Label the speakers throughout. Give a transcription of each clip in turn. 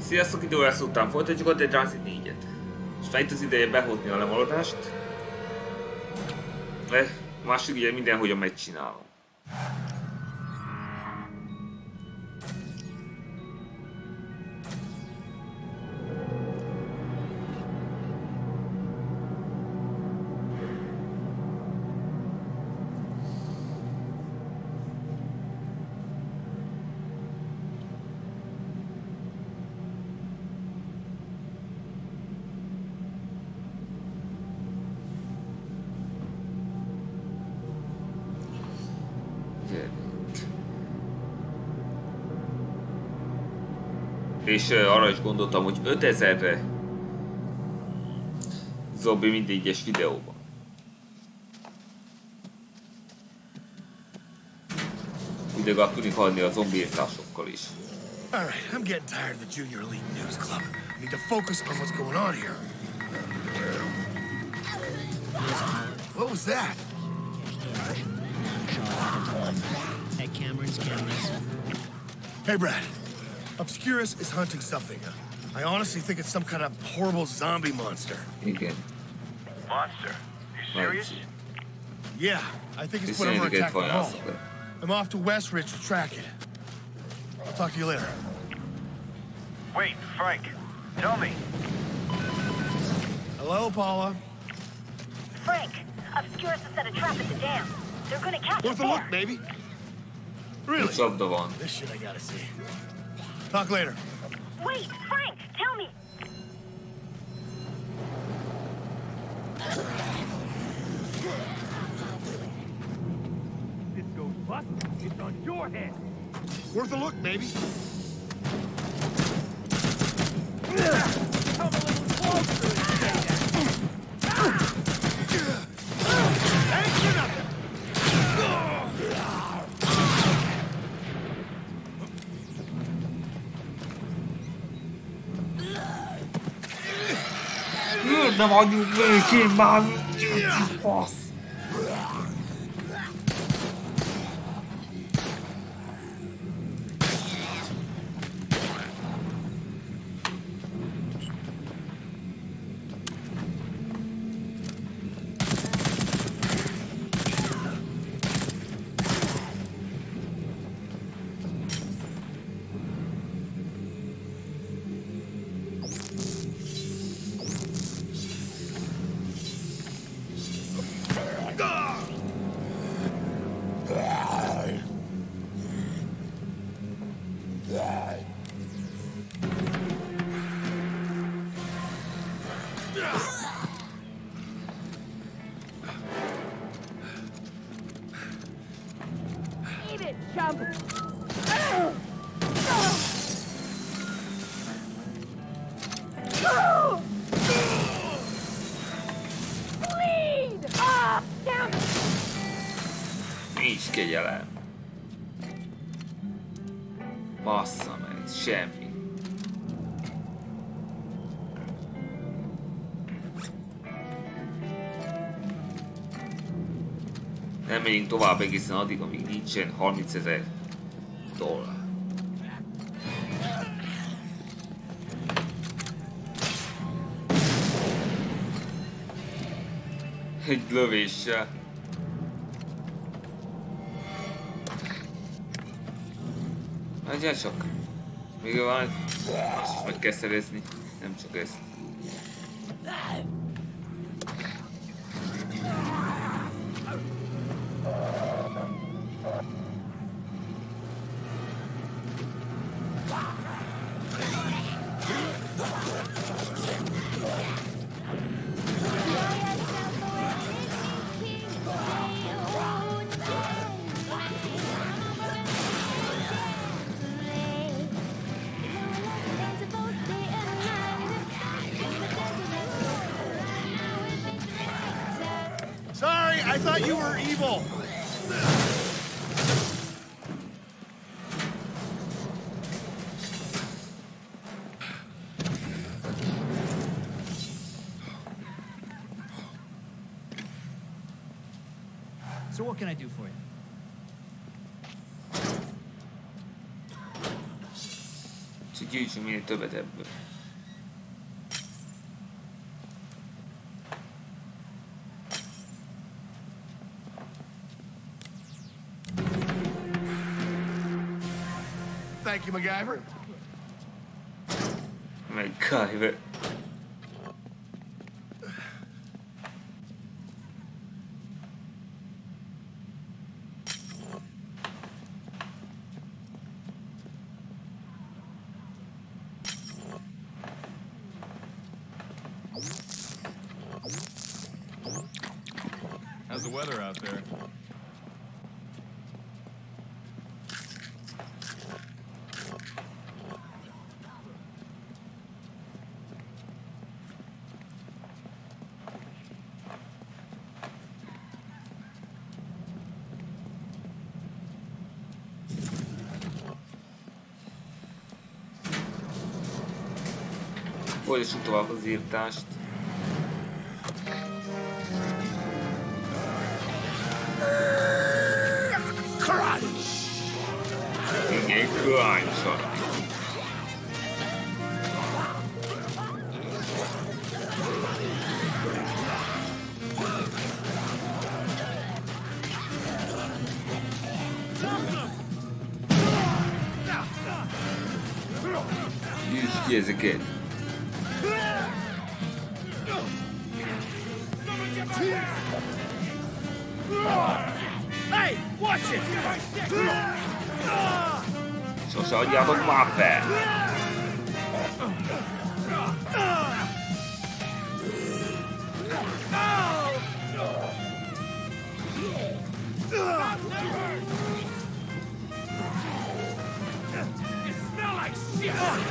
Speaker 1: Sziasztok, időlesz után folytatjuk a Dead Rising 4-et. És fejt az ideje behozni a lemaradást. De másik ugye mindenhogyan megcsinálom. És arra is gondoltam, hogy 5000-re zombi minden egyes videóban. Idegább tudni halni a zombiírtásokkal is.
Speaker 2: Alright, I'm getting tired of the Junior Elite News Club. We need to focus on what's going on here. What was that?
Speaker 3: Hey, Cameron's cameras.
Speaker 2: Hey, Brad. Obscurus is hunting something. I honestly think it's some kind of horrible zombie monster.
Speaker 1: Igen.
Speaker 4: Monster? You serious?
Speaker 2: Yeah, I think it's whatever attacked the home. I'm off to Westridge to track it. I'll talk to you later.
Speaker 4: Wait, Frank. Tell me.
Speaker 2: Hello, Paula.
Speaker 5: Frank, Obscurus has set a trap at the dam. They're gonna catch us
Speaker 2: Worth a
Speaker 5: there.
Speaker 2: look, baby. Really?
Speaker 1: Csapda van.
Speaker 2: This shit I gotta see. Talk later.
Speaker 5: Wait, Frank, tell me.
Speaker 4: This goes bust. It's on your head.
Speaker 2: Worth a look, baby.
Speaker 4: Come a little closer.
Speaker 2: Thanks for nothing.
Speaker 1: Nem adjuk végén már! Fasz!
Speaker 5: Eat it, chump. Bleed! Ah, damn it!
Speaker 1: Nincs kegyelem. Bassza meg, semmi. Nem megyünk tovább egészen addig, amíg nincsen 30 000 dollár. Egy lövéssel. Hagyjál csak. Még van, azt is meg kell szerezni. Nem csak ezt.
Speaker 2: Sorry, I thought you were evil.
Speaker 3: So what can I do for you?
Speaker 1: Úgyhogy gyűjtsünk minél többet ebből.
Speaker 2: Thank you, MacGyver.
Speaker 1: MacGyver.
Speaker 6: How's the weather out there?
Speaker 1: Folytassuk tovább az írtást. Igen, crunch. Gyűjtsd ki ezeket.
Speaker 4: Hey, watch it!
Speaker 1: Sose adjátok már fel!
Speaker 4: You smell like shit!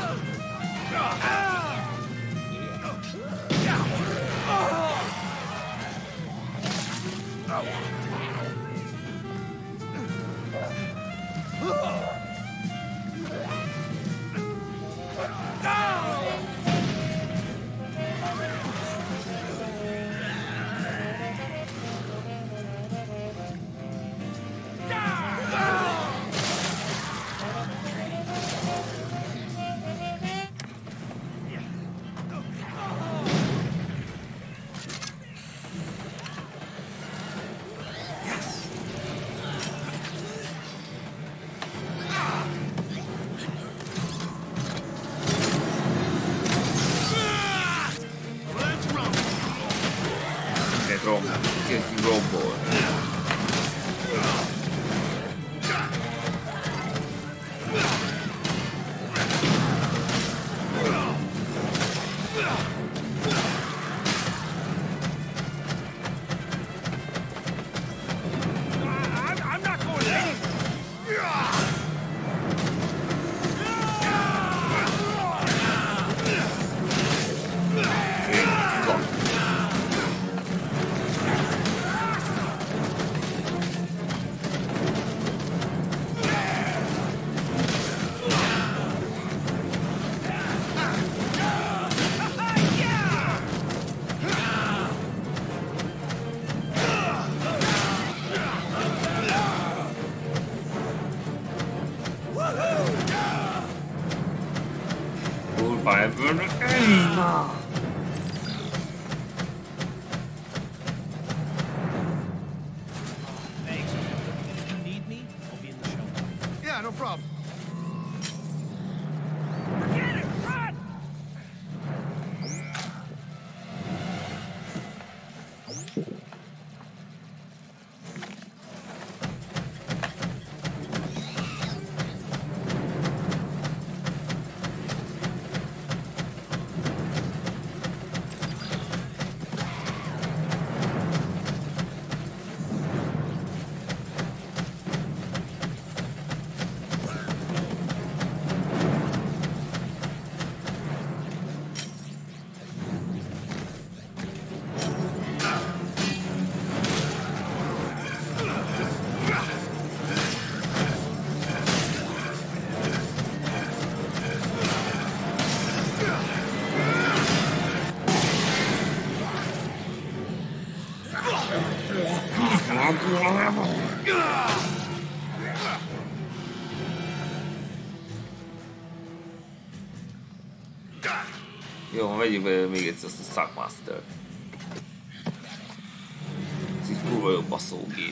Speaker 3: Thanks. If you need me, I'll be in the shelter.
Speaker 2: Yeah, no problem.
Speaker 4: Forget it! Run!
Speaker 1: Jó, vegyük be még egyszer azt a Suckmaster-t. Ez így kurva jó baszógép.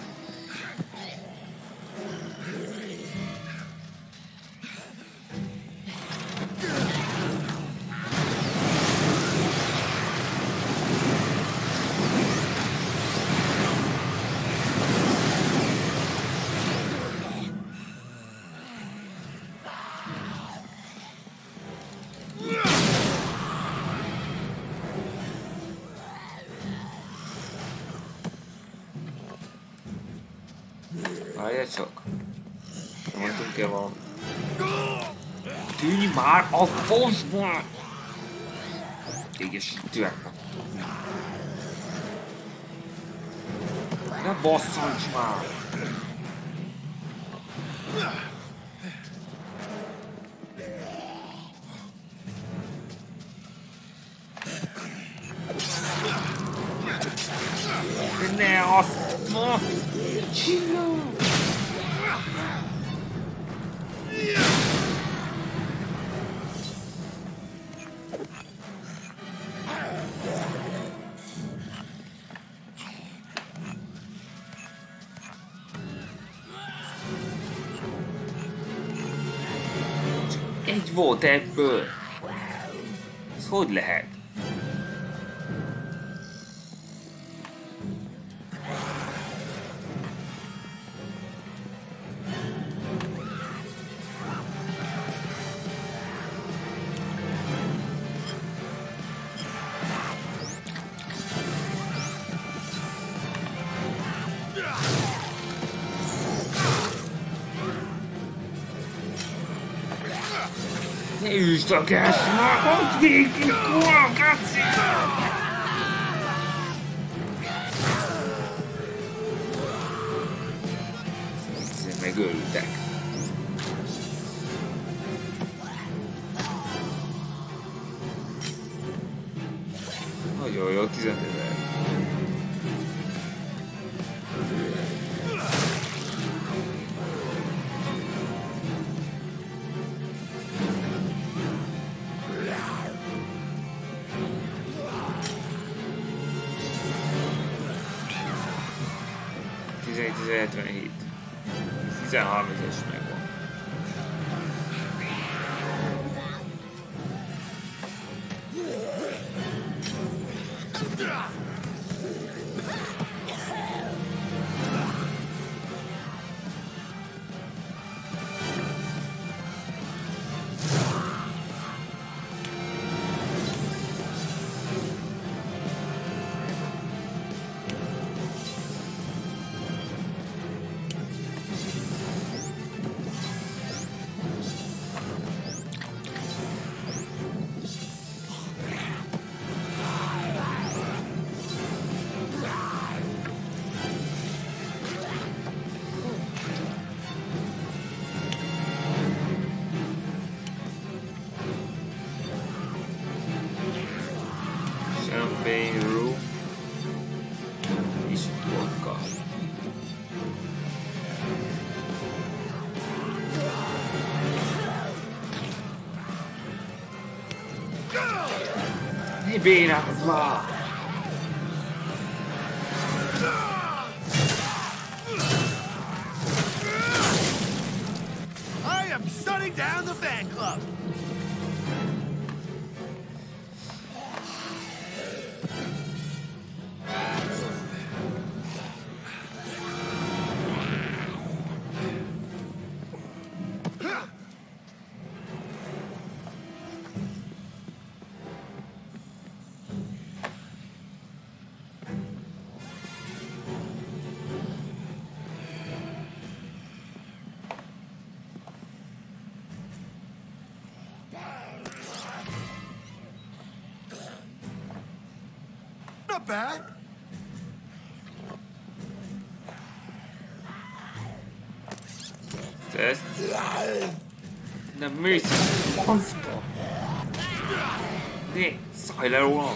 Speaker 1: Várjál csak. Nem mondtunk-e valamit? Tűnj már a faszba! Égesítőek. Ne basszancs már! Ne azt! Ma! Csinálj! Egy volt ebből. Ez hogy lehet? Ne üsd a gáz, már ott végig, kurva, kaci! Ezzel megöltek. Nagyon jó, 15 000. Ez 77. 13 000-es megvan. Champagne room és vodka. Ne bénázz már!
Speaker 2: I am shutting down the fan club. Not bad.
Speaker 1: Test. Nem mész! Faszba! Ne! Szállj le rólam!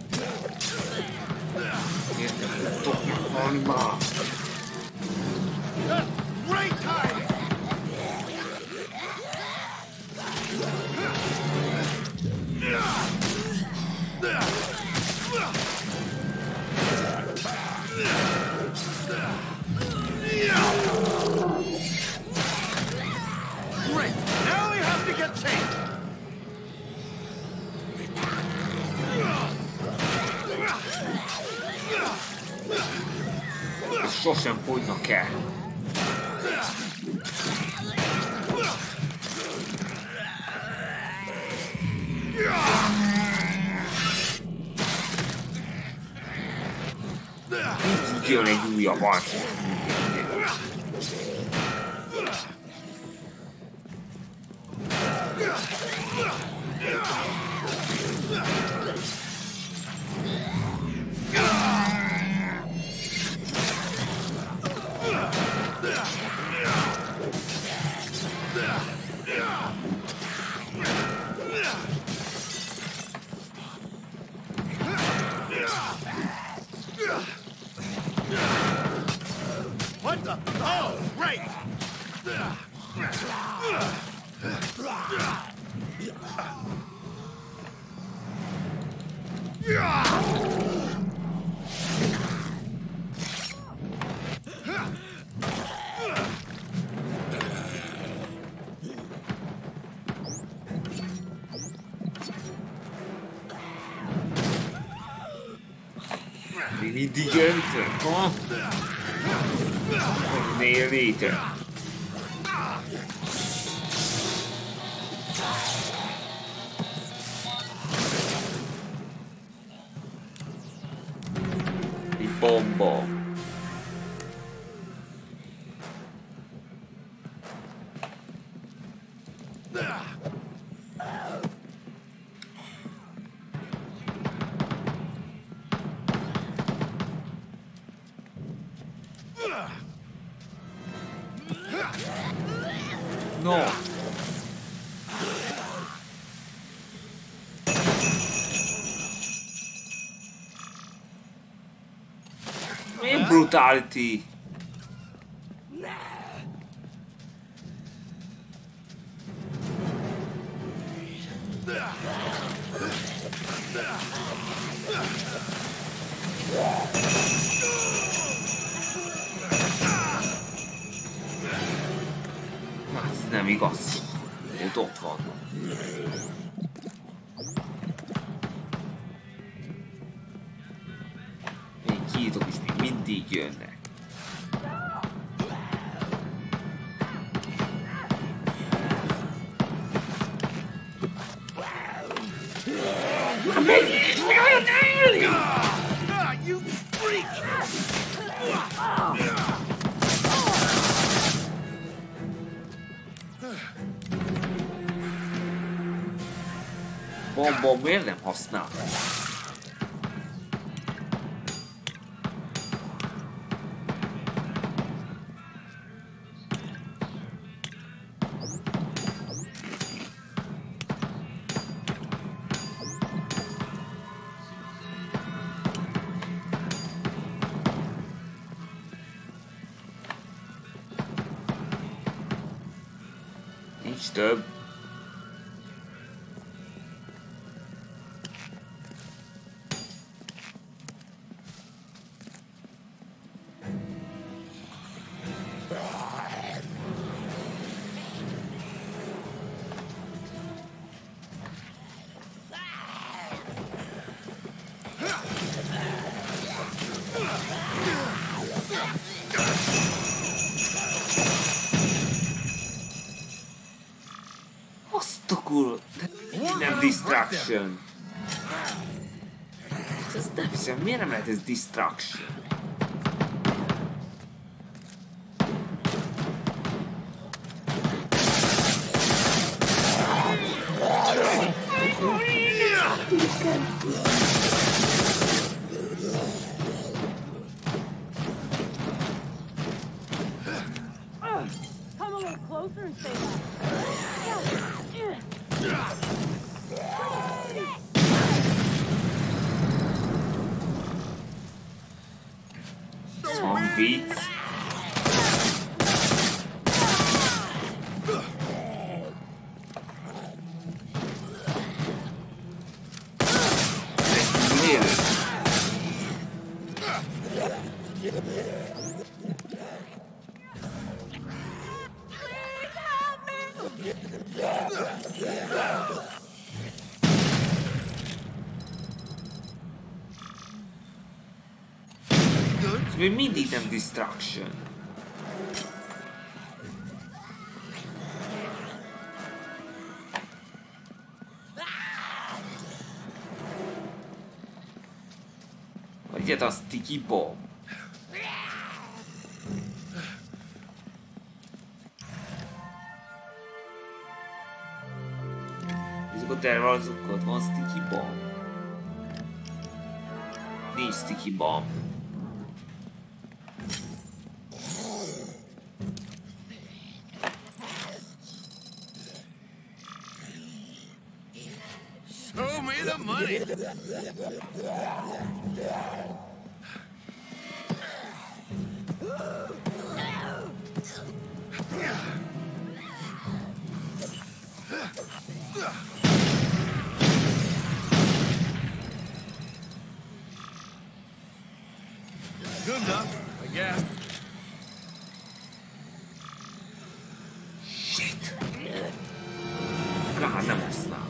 Speaker 2: Great timing! Great! Now we have to get tamed!
Speaker 1: Sosem fogynak el. Így jön egy újabb arc.
Speaker 2: What the? Oh, great!
Speaker 1: Mindig enter, ha? Nél létre. Egy bomba. No. Milyen brutality. Ez nem igaz. Őt ott van. Még kiítok is még mindig jönnek.
Speaker 2: You freak!
Speaker 1: Bomba miért nem használ? Nincs több. Azt a kurva, nem distraction. Ez nem hiszem, miért nem lehet ez distraction?
Speaker 6: Come a little closer and say that.
Speaker 1: Some beats. Még mindig nem distraction. Vagy a sticky bomb. Izgott elrajzok, ott van sticky bomb. Nincs sticky bomb.
Speaker 2: Show me the money. Good enough, I guess.
Speaker 1: Shit. God, nem használ.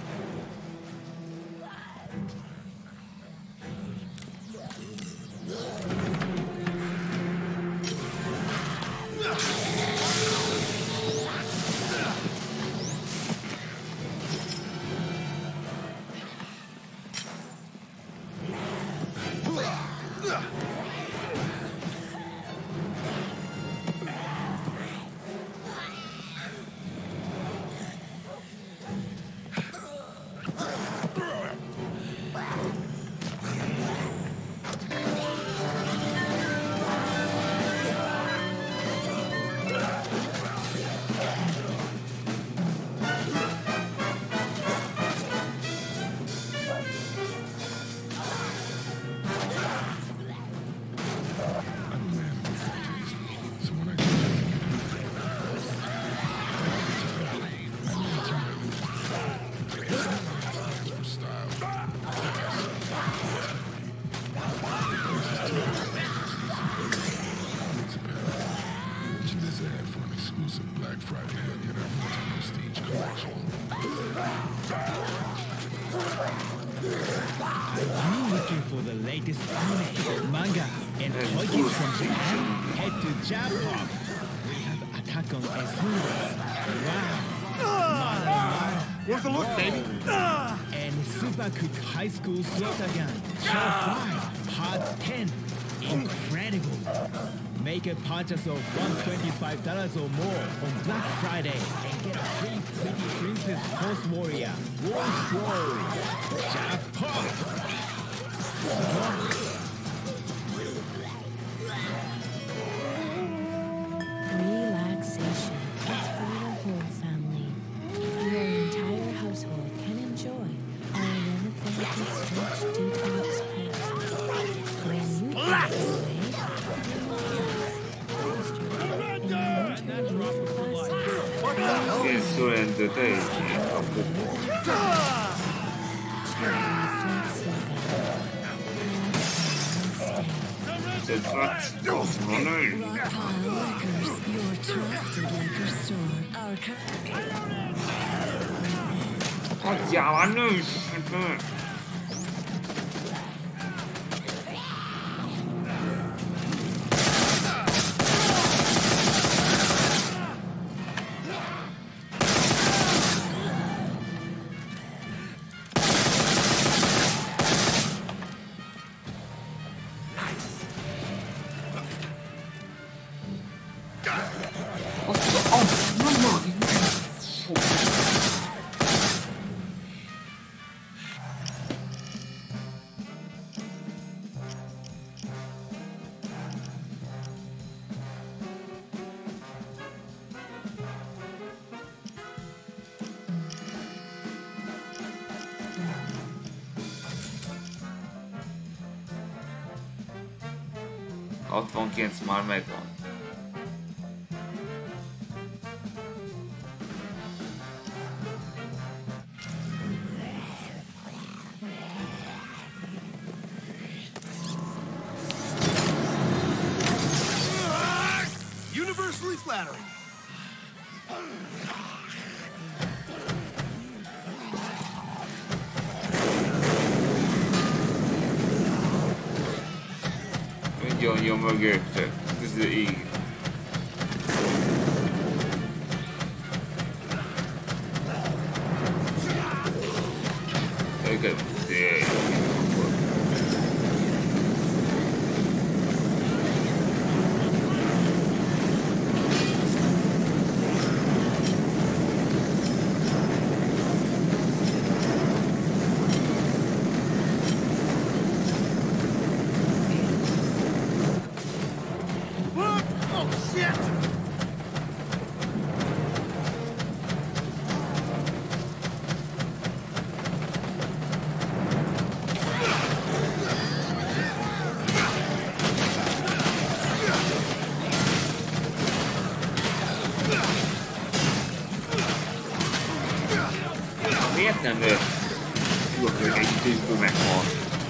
Speaker 2: Worth a look, baby.
Speaker 3: And Super Quick High School Slogan. Show 5, Part 10. Incredible. Make a purchase of $125 or more on Black Friday and get a free Pretty Princess Horse Warrior War Scroll. Jackpot!
Speaker 7: Relaxation is for the whole family. Your entire household can enjoy our renovated stretch detox pad. When you pack away,
Speaker 1: Che surrender te. 69 már megvan.
Speaker 2: Universally flattering.
Speaker 1: Jön mögöttök, ez az ég. Őket miért nem tudok ők egy tűzből meghalni?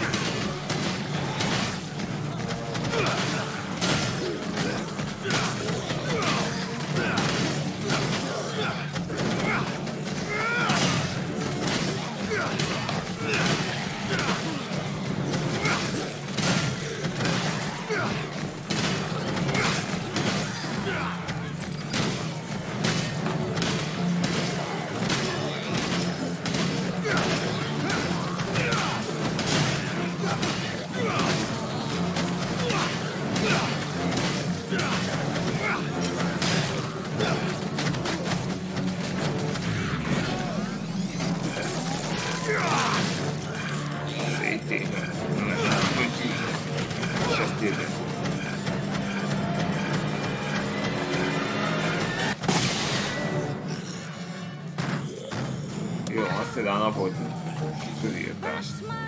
Speaker 1: Jó, azt például a napot közírtást.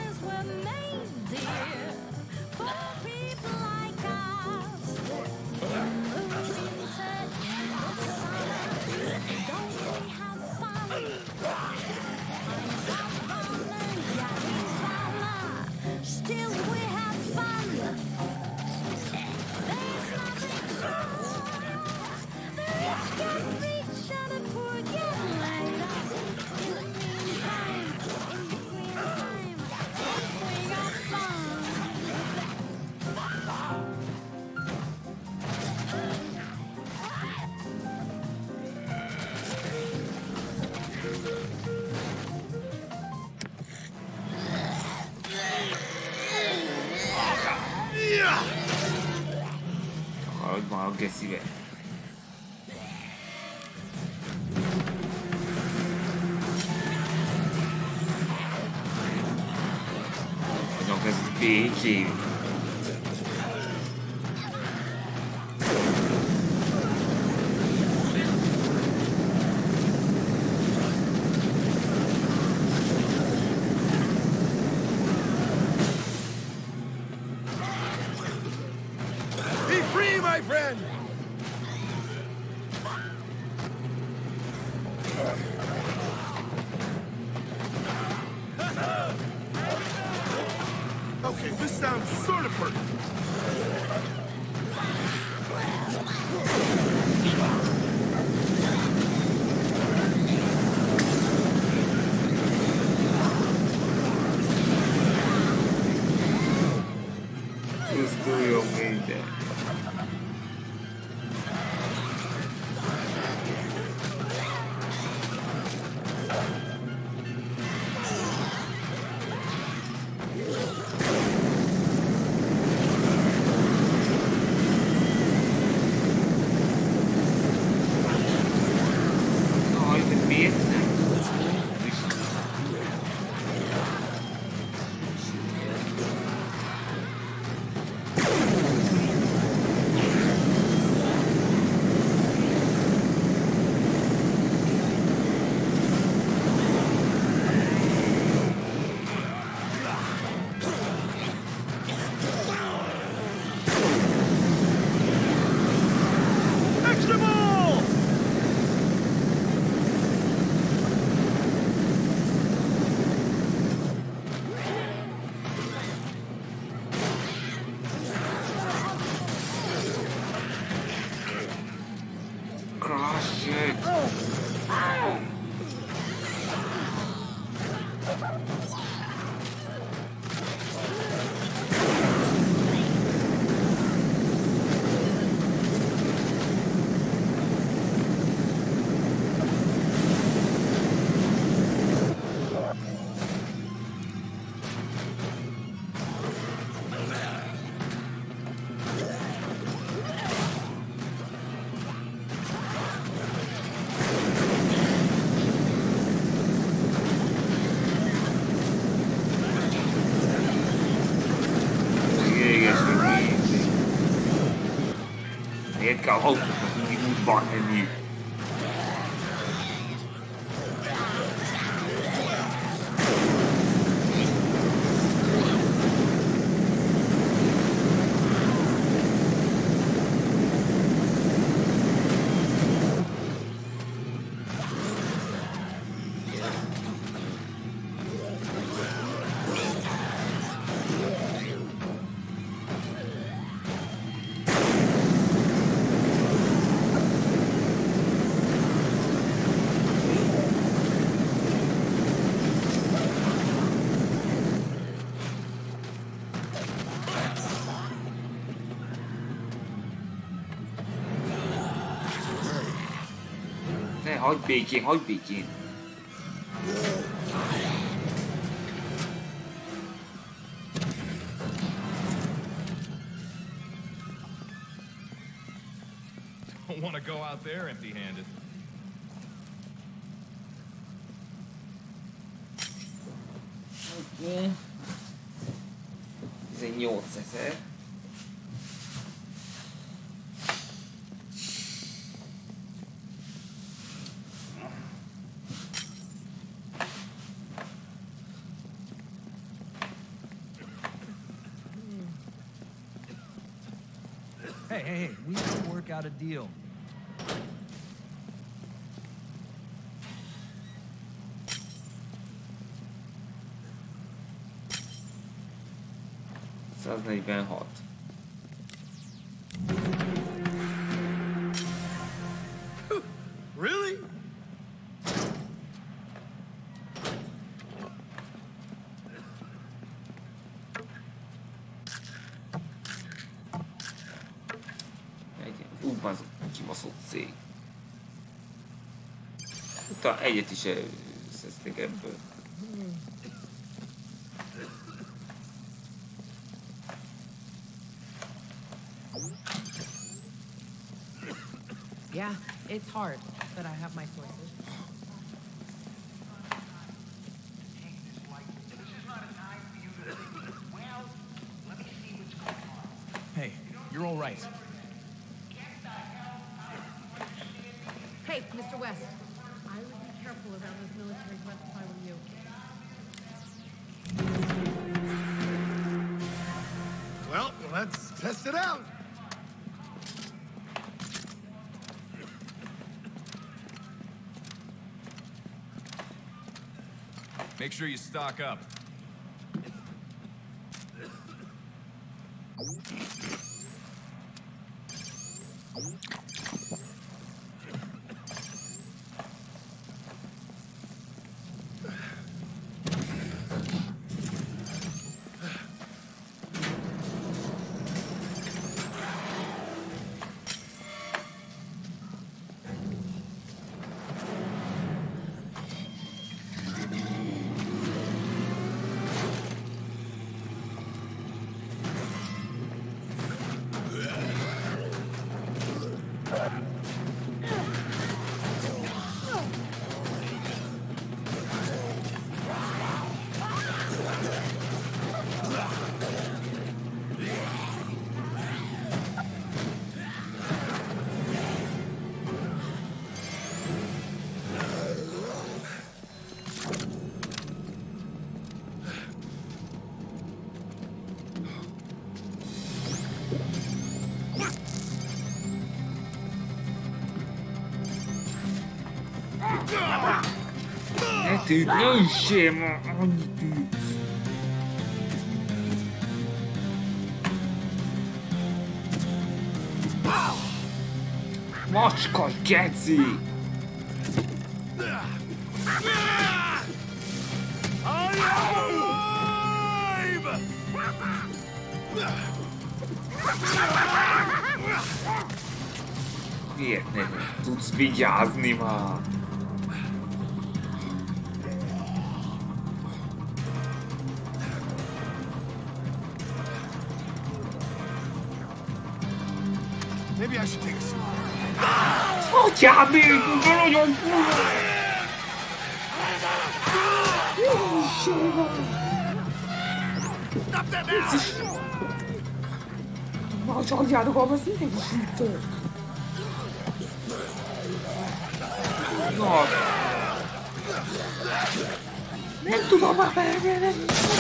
Speaker 1: Hallod már a geszibe. Vagyok ez békén.
Speaker 2: My friend! Okay, this sounds sort of perfect.
Speaker 1: Pusztuljon minden. Shit. Miért kell autóknak mindig úgy van lenniük? Hagyd békén, hagyd békén!
Speaker 8: Don't want to go out there empty-handed.
Speaker 1: Oké. 18 000.
Speaker 9: Hey, we need to work out a deal.
Speaker 2: Really?
Speaker 1: Az kibaszott cég. Utána egyet is szezték ebből.
Speaker 10: Yeah, it's hard, but I have my sources.
Speaker 9: Hey, you're all right.
Speaker 10: Hey, Mr. West. I would be careful around those military threats if I were you.
Speaker 2: Well, let's test it out.
Speaker 8: Make sure you stock up.
Speaker 1: Ne tűnt, ne üssél ma! Annyi tűnt! Macska geci! Miért nem tudsz vigyázni már?
Speaker 2: Maybe I should take a seat.
Speaker 1: Atyám, de nagyon fura!
Speaker 2: Stop that now!
Speaker 1: Már csak adjátok abba, szintén is sütő. Na. Nem tudom már berendelni.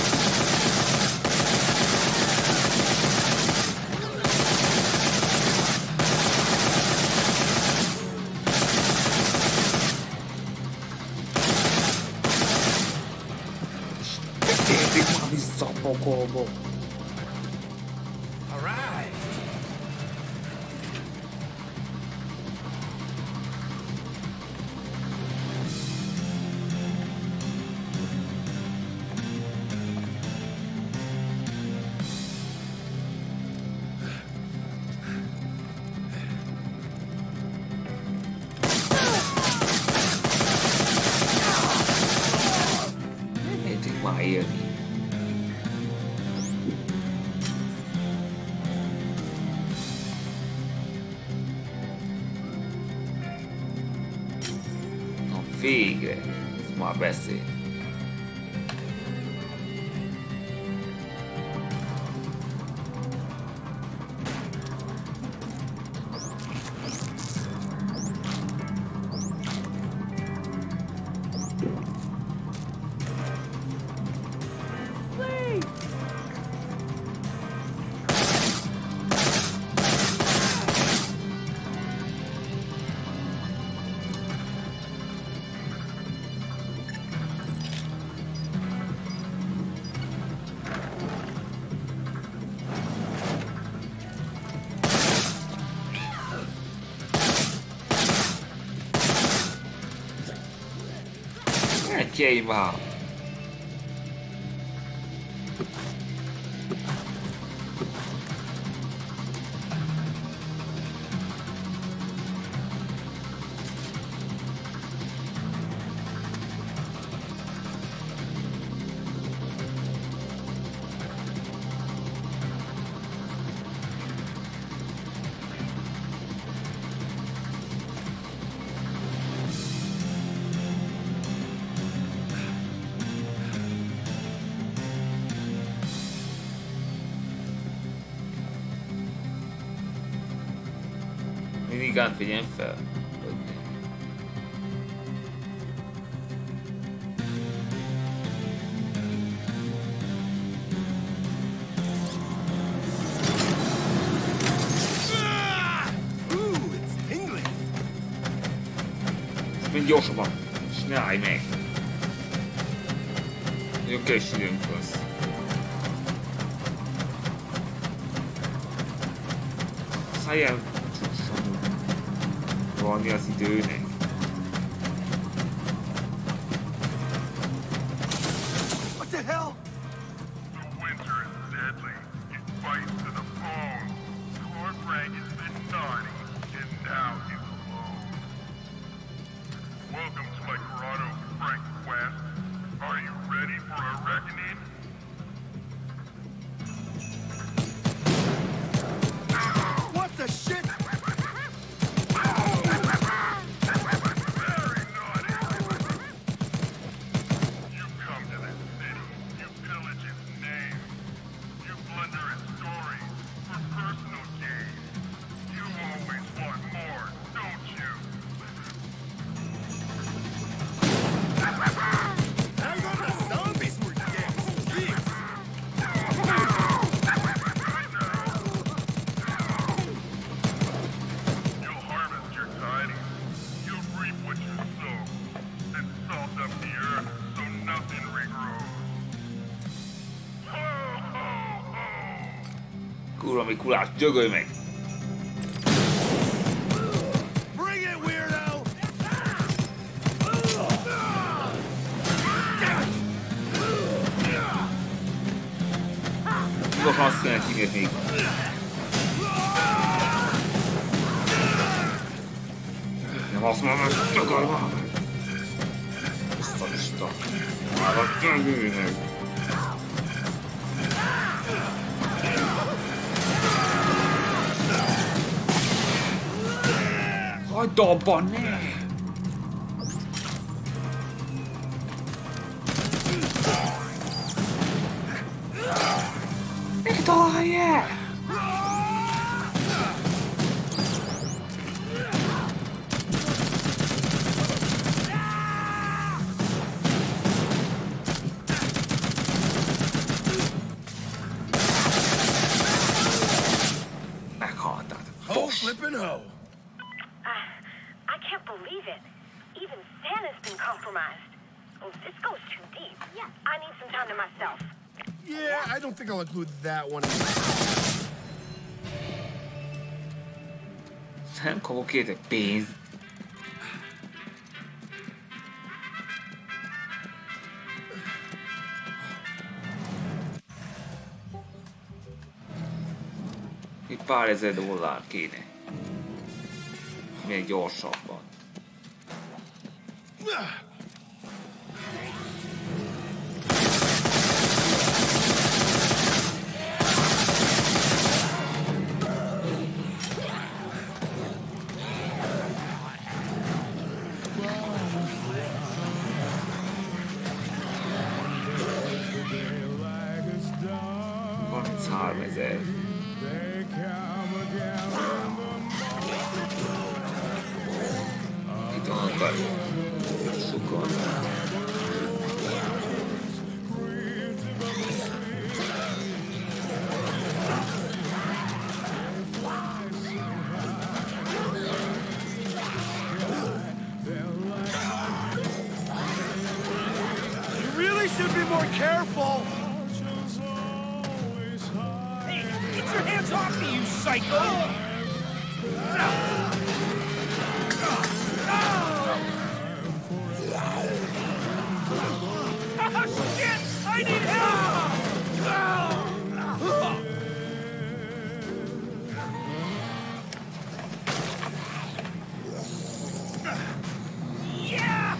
Speaker 1: Térjük már vissza a pokolba. Végre, ez már beszél. Chạy vào. Minigán figyelj fel. Mind gyorsabban. És ne állj meg. Nagyon kevés időnk lesz. Szálljál csúszom. Valami az időnek.
Speaker 2: What the hell?
Speaker 11: The winter is deadly. It bites to the bone. Cornbread has been naughty, and now he's alone. Welcome to my grotto, Frank West. Are you ready for a reckoning?
Speaker 2: What the shit?
Speaker 1: Kurva, mi kulás, gyögölj meg!
Speaker 2: Bring it, weirdo!
Speaker 1: Nos, használják ilyet még. Nem használom ezt takarva. Ezt a lista. Állat tögőnek. Hagyd abba, ne! Megtalálja! Meghaltad.
Speaker 2: Ho, flippin' ho!
Speaker 5: I can't believe it. Even Santa's been compromised. Oh, this goes too deep. Yeah. I need some time to myself.
Speaker 2: Yeah, I don't think I'll include that one.
Speaker 1: Nem kapok érte pénzt. Itt pár ezer dollár kéne. Még gyorsabban.
Speaker 2: Should be more careful.
Speaker 4: Hey, get your hands off me, you psycho! Oh, shit! I need help! Yeah!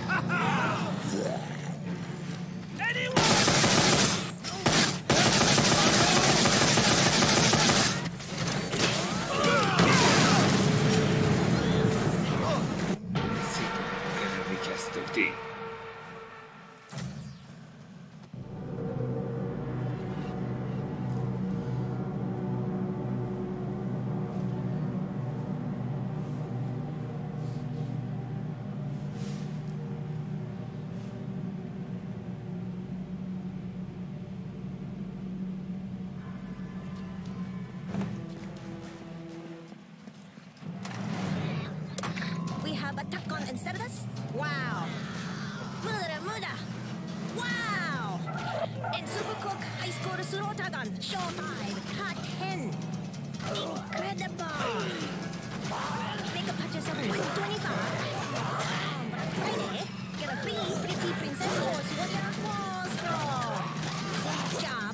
Speaker 5: Wow. Muda. Wow. And Supercook High School Surotagan, Show 5, Part 10. Incredible. Make a purchase of $125. Black Friday, get a free Pretty Princess horse with your claws, girl. Job.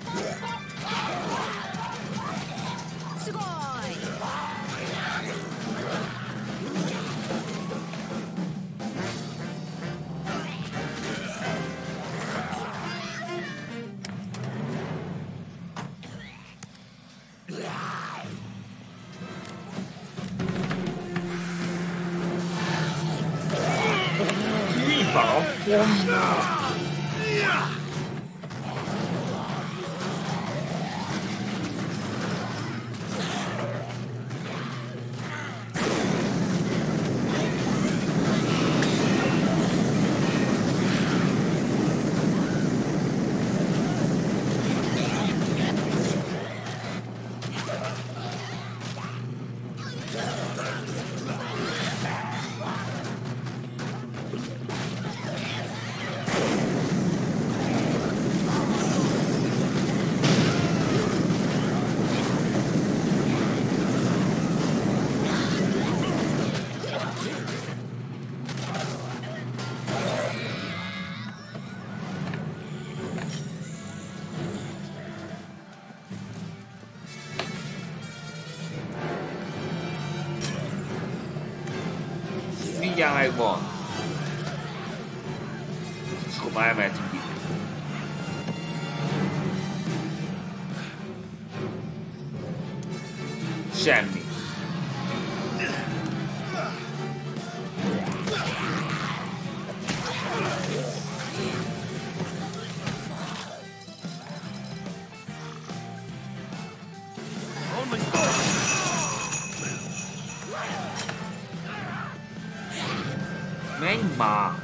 Speaker 5: Sugoi.
Speaker 1: mindjárt megvan. És akkor már emeltünk itt. Semmi. Menj már!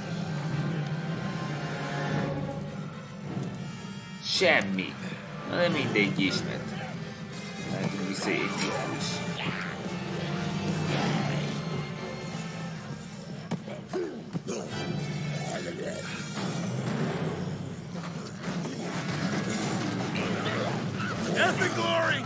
Speaker 1: Semmi. Na de mindegy is, mert nekünk visszaértjük is.
Speaker 2: Epic glory!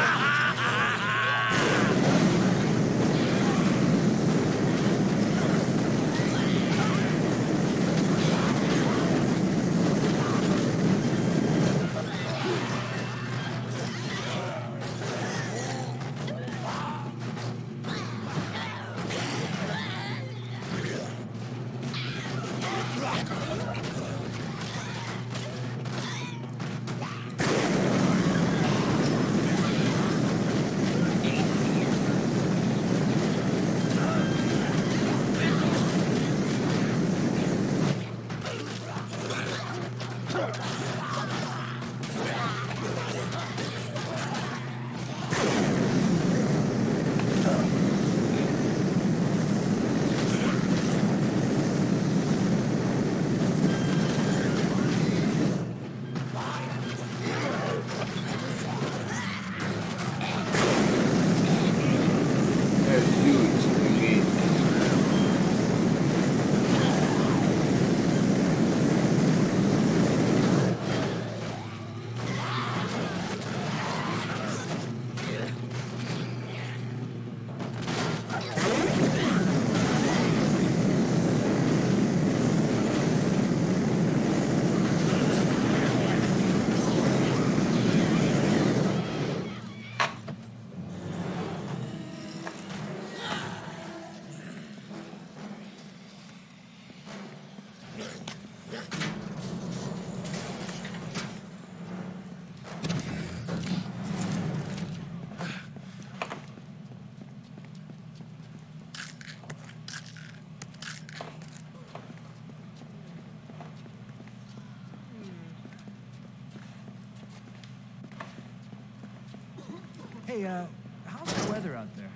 Speaker 9: Hey, how's the weather out there?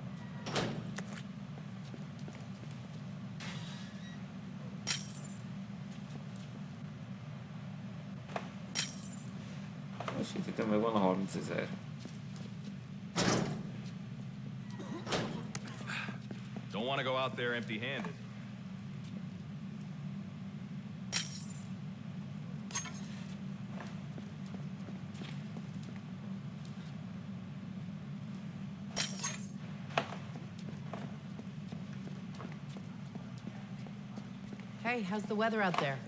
Speaker 1: Most hittem, meg van a 30 000.
Speaker 8: Don't want to go out there empty-handed.
Speaker 10: Hey, how's the weather out there?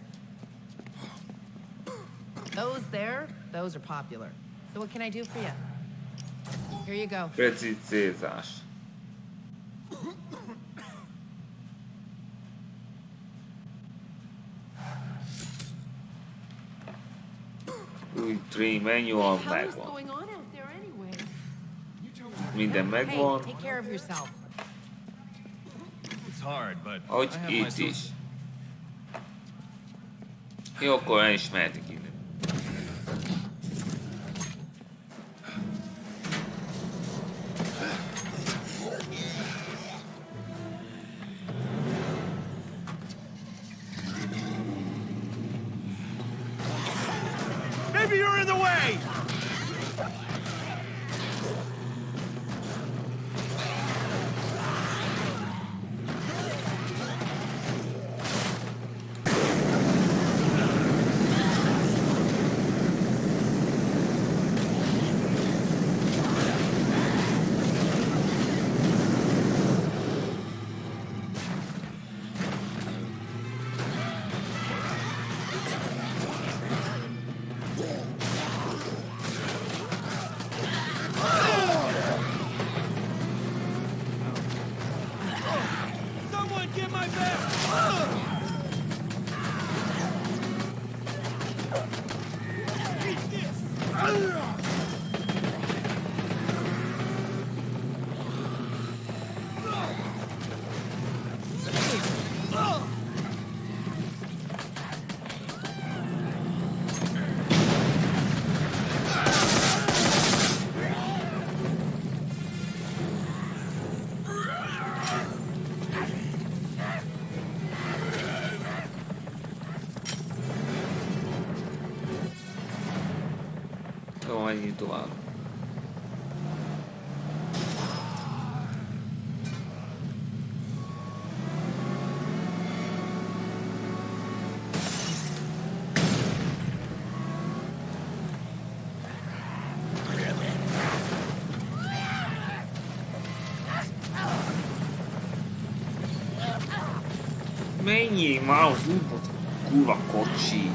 Speaker 10: Those are popular. So what can I do for you? Here you go.
Speaker 1: Precizizás. Új Tree manual megvan. Minden megvan.
Speaker 10: Hey, take care of yourself.
Speaker 8: It's hard, but
Speaker 1: ahogy itt is. Jó, akkor el is mehetik innen.
Speaker 2: Maybe you're in the way!
Speaker 1: menjünk tovább. Menjél már az útból, kurva kocsi!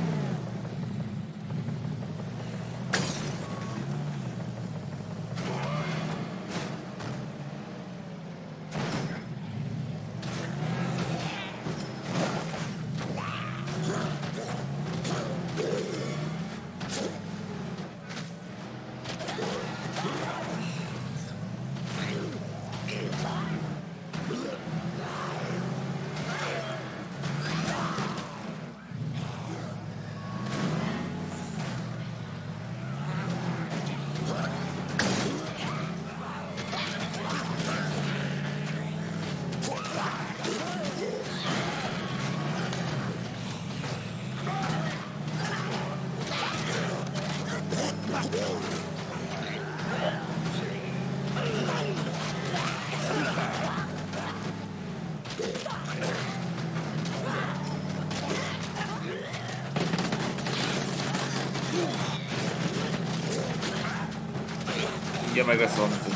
Speaker 1: Ugye meg a szoncetet.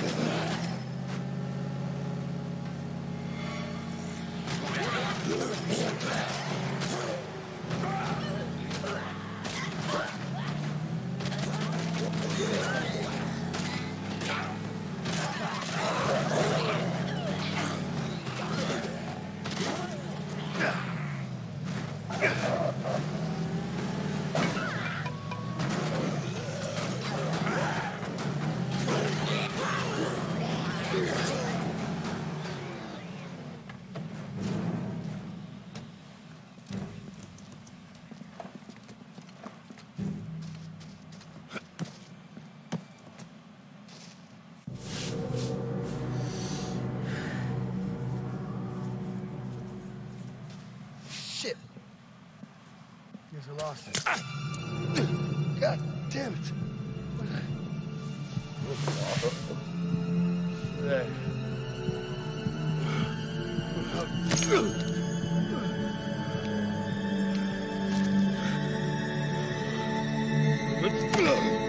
Speaker 2: Lost it. God damn it. Let's go.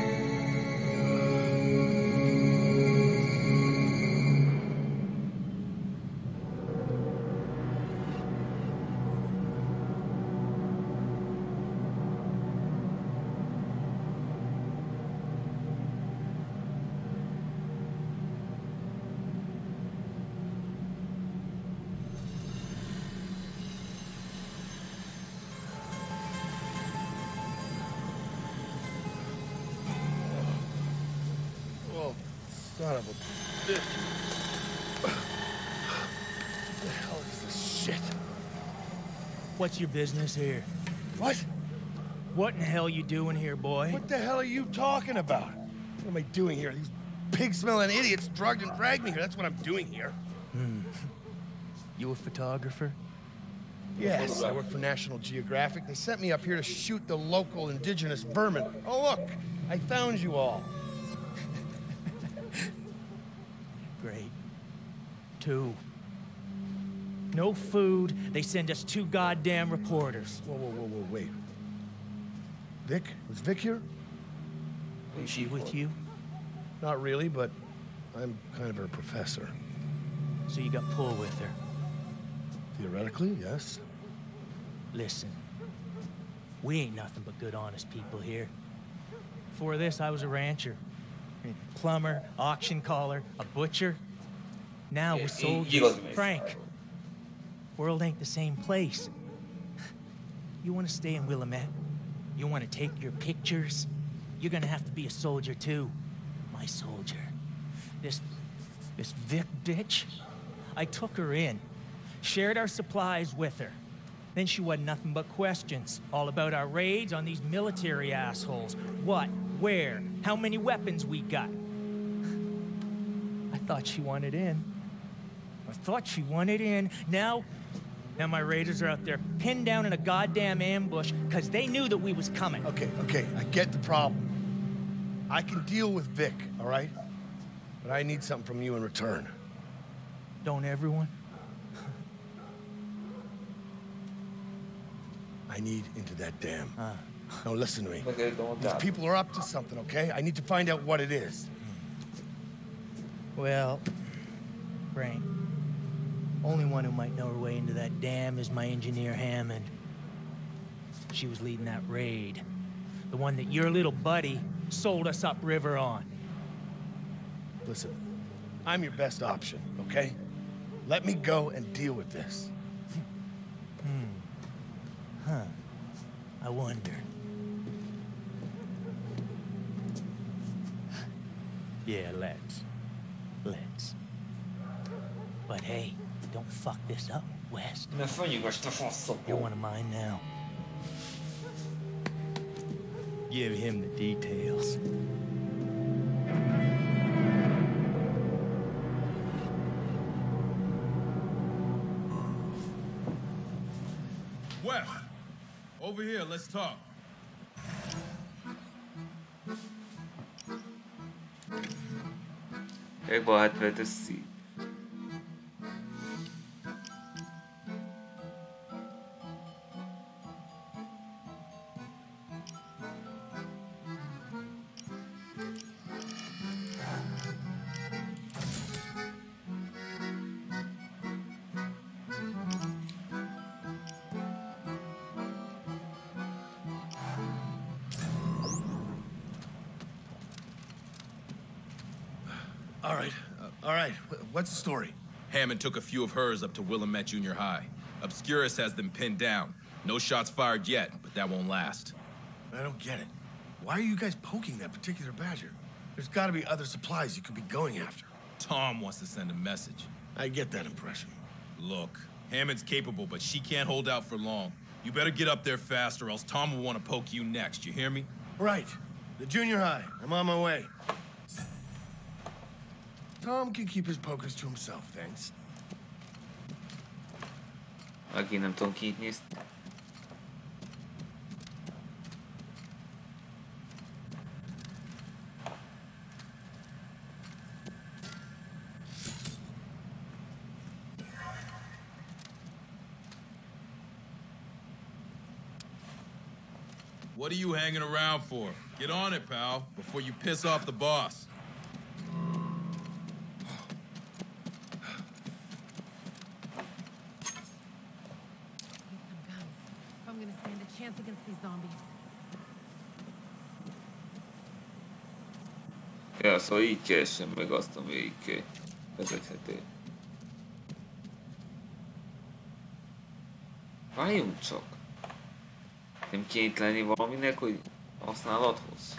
Speaker 2: Son of a bitch. What the hell is this shit?
Speaker 4: What's your business here?
Speaker 2: What?
Speaker 4: What in the hell you doing here, boy?
Speaker 2: What the hell are you talking about? What am I doing here? These pig-smelling idiots drugged and dragged me here. That's what I'm doing here.
Speaker 4: You a photographer?
Speaker 2: Yes, I work for National Geographic. They sent me up here to shoot the local indigenous vermin. Oh, look, I found you all.
Speaker 4: Great. 2. No food. They send us 2 goddamn reporters.
Speaker 2: Whoa, wait. Vic? Was Vic here?
Speaker 4: Is she with you?
Speaker 2: Not really, but I'm kind of her professor.
Speaker 4: So you got pull with her?
Speaker 2: Theoretically, yes.
Speaker 4: Listen, we ain't nothing but good, honest people here. Before this, I was a rancher. Plumber, auction caller, a butcher. Now we're soldiers. Frank, world ain't the same place. You want to stay in Willamette? You want to take your pictures? You're gonna have to be a soldier too. My soldier. This Vic bitch, I took her in, shared our supplies with her. Then she wasn't nothing but questions, all about our raids on these military assholes. What, where, how many weapons we got. I thought she wanted in. Now my raiders are out there pinned down in a goddamn ambush because they knew that we was coming.
Speaker 2: Okay, I get the problem. I can deal with Vic, all right? But I need something from you in return.
Speaker 4: Don't everyone?
Speaker 2: I need into that dam. Now listen to me. These people are up to something, okay? I need to find out what it is.
Speaker 4: Well, Frank, only one who might know her way into that dam is my engineer Hammond. She was leading that raid. The one that your little buddy sold us upriver on.
Speaker 2: Listen, I'm your best option, okay? Let me go and deal with this.
Speaker 4: Huh. I wonder. Yeah, let's. But hey, don't fuck this up, West. You're one of mine now. Give him the details.
Speaker 8: West, over here, let's talk.
Speaker 1: Jak lehet veteszi?
Speaker 2: All right. What's the story?
Speaker 8: Hammond took a few of hers up to Willamette Junior High. Obscurus has them pinned down. No shots fired yet, but that won't last.
Speaker 2: I don't get it. Why are you guys poking that particular badger? There's got to be other supplies you could be going after.
Speaker 8: Tom wants to send a message.
Speaker 2: I get that impression.
Speaker 8: Look, Hammond's capable, but she can't hold out for long. You better get up there fast, or else Tom will want to poke you next. You hear me?
Speaker 2: Right. The junior high. I'm on my way. Tom can keep his pokers to himself, thanks.
Speaker 1: Aki nem tudom kinyitni.
Speaker 8: What are you hanging around for? Get on it, pal, before you piss off the boss.
Speaker 10: Against these zombies.
Speaker 1: Ja, szóval így keresem meg azt, amelyik vezethető. Várjunk csak! Nem kéne lenni valaminek, hogy használathoz?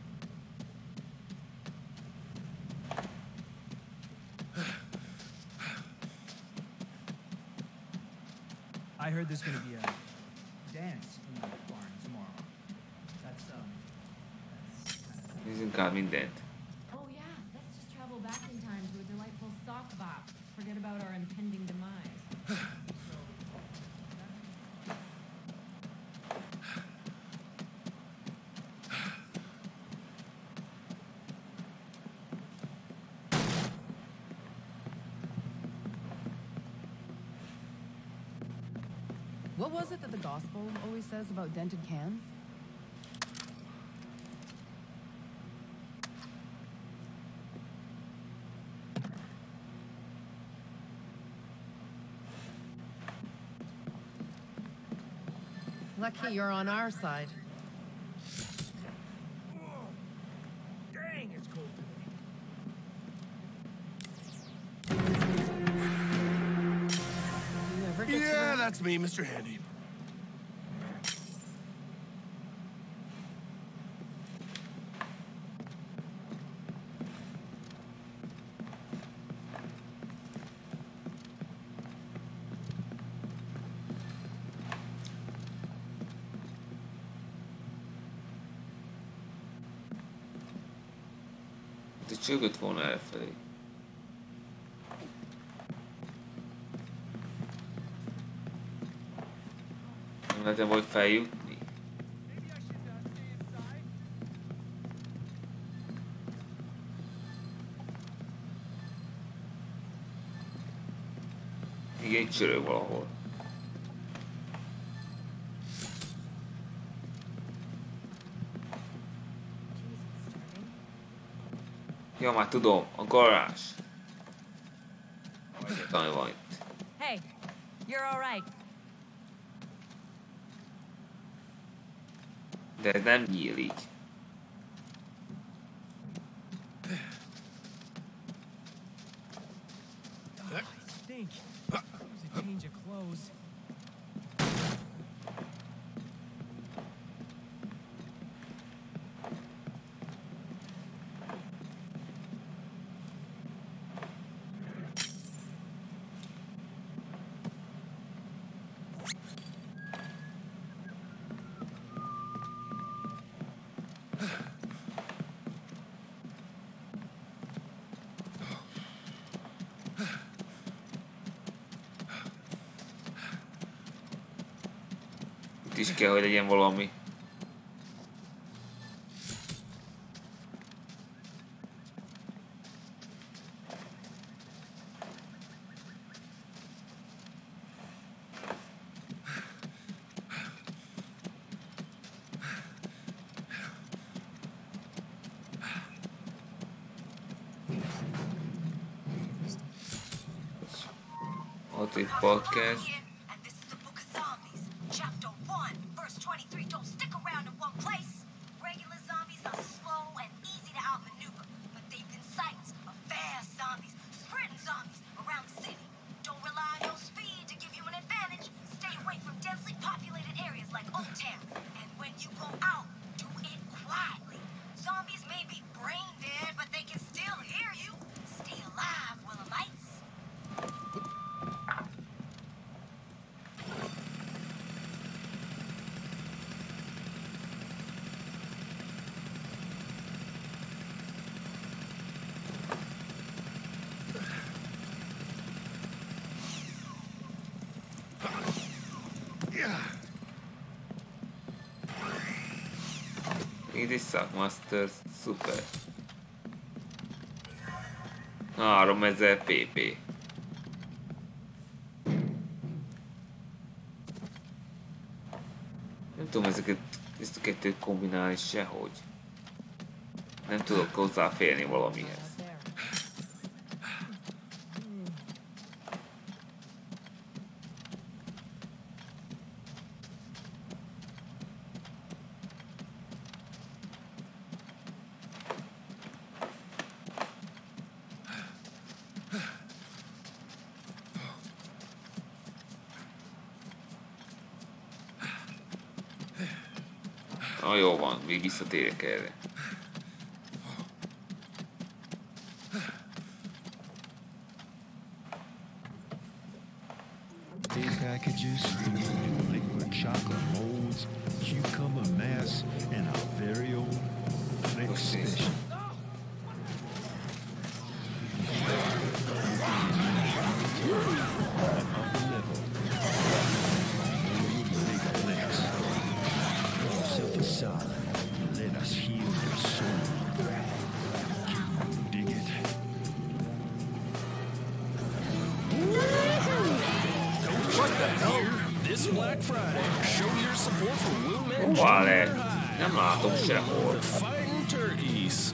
Speaker 9: I heard there's gonna be a dance in the barn tomorrow. That's
Speaker 1: Nézzünk át mindent.
Speaker 10: Oh yeah, let's just travel back in time to a delightful sock bop. Forget about our impending demise.
Speaker 6: What was it that the gospel always says about dented cans? Lucky you're on our side.
Speaker 2: Dang, it's cold today. Yeah, that's me, Mr. Handy.
Speaker 1: De csörgött volna elfelé. Nem lehetem vagy feljutni? Igen, itt csörög valahol. Ja, már tudom, a garázs. Vagy van itt.
Speaker 10: Hey, you're all right.
Speaker 1: De ez nem nyílik.
Speaker 9: Stink. Use a change of clothes.
Speaker 1: Itt is kell, hogy legyen valami. Ott egy podcast. It is Suckmaster, szuper. 3000 PP. Nem tudom ezt a kettőt kombinálni sehogy. Nem tudok hozzáférni valamihez. Jó van, még visszatérek erre.
Speaker 12: Packages, liquid chocolate molds, cucumber mass, and our very own Flex Special. Let us heal your soul. Dig it.
Speaker 13: What the hell? This Black Friday, show your support for Will
Speaker 1: Vale, nem látom sehol.
Speaker 13: Fighting turkeys.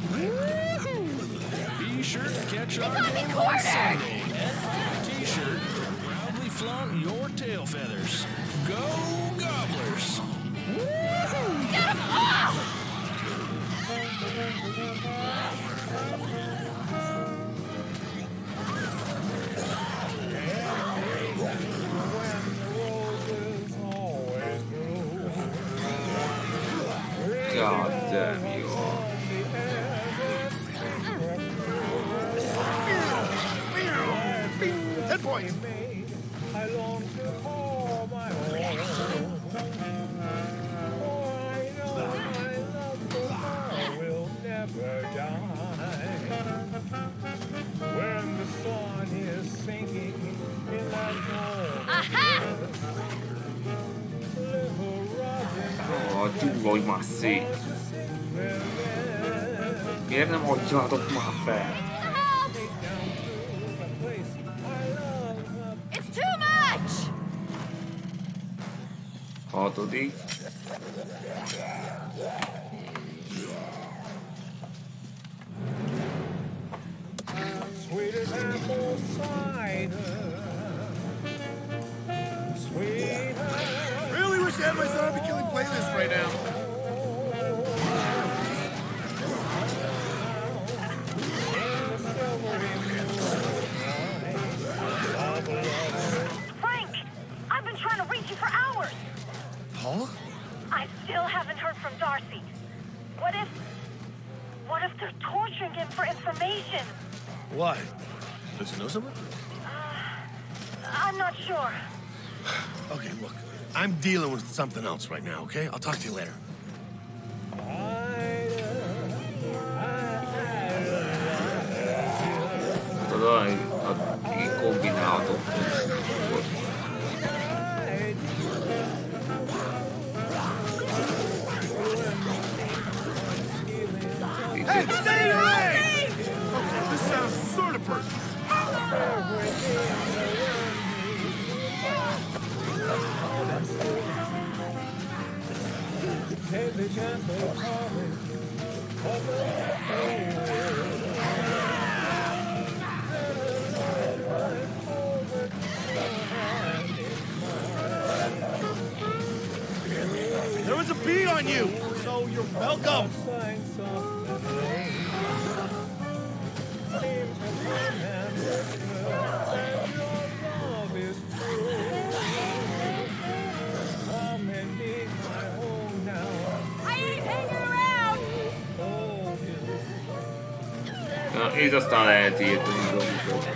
Speaker 13: Be sure to catch our game on Sunday and T-shirt. Proudly flaunt your tail feathers. Go Gobblers!
Speaker 14: Get 'em all!
Speaker 1: God damn you all.
Speaker 2: Dead point!
Speaker 15: I long to call my own. Never die. When the sun is sinking in that hole.
Speaker 1: Oh, gyúrolj már szét! Miért nem hagyjátok már fel?
Speaker 14: It's too much!
Speaker 1: Hatodik.
Speaker 15: Sweet as apple cider. Sweetheart.
Speaker 2: Really wish I had my zombie killing playlist right now.
Speaker 5: Frank, I've been trying to reach you for hours.
Speaker 2: Paula?
Speaker 5: I still haven't heard from Darcy. What if they're torturing him for information?
Speaker 2: Why? Does he know someone?
Speaker 5: I'm not sure.
Speaker 2: Okay, look. I'm dealing with something else right now, okay? I'll talk to you later.
Speaker 1: Tudod, így kombinálhatok.
Speaker 2: Hey, stay away! Okay, this sounds sort of personal. There was a beat on you, so you're welcome.
Speaker 1: Na, így aztán lehet írtani dolgokat.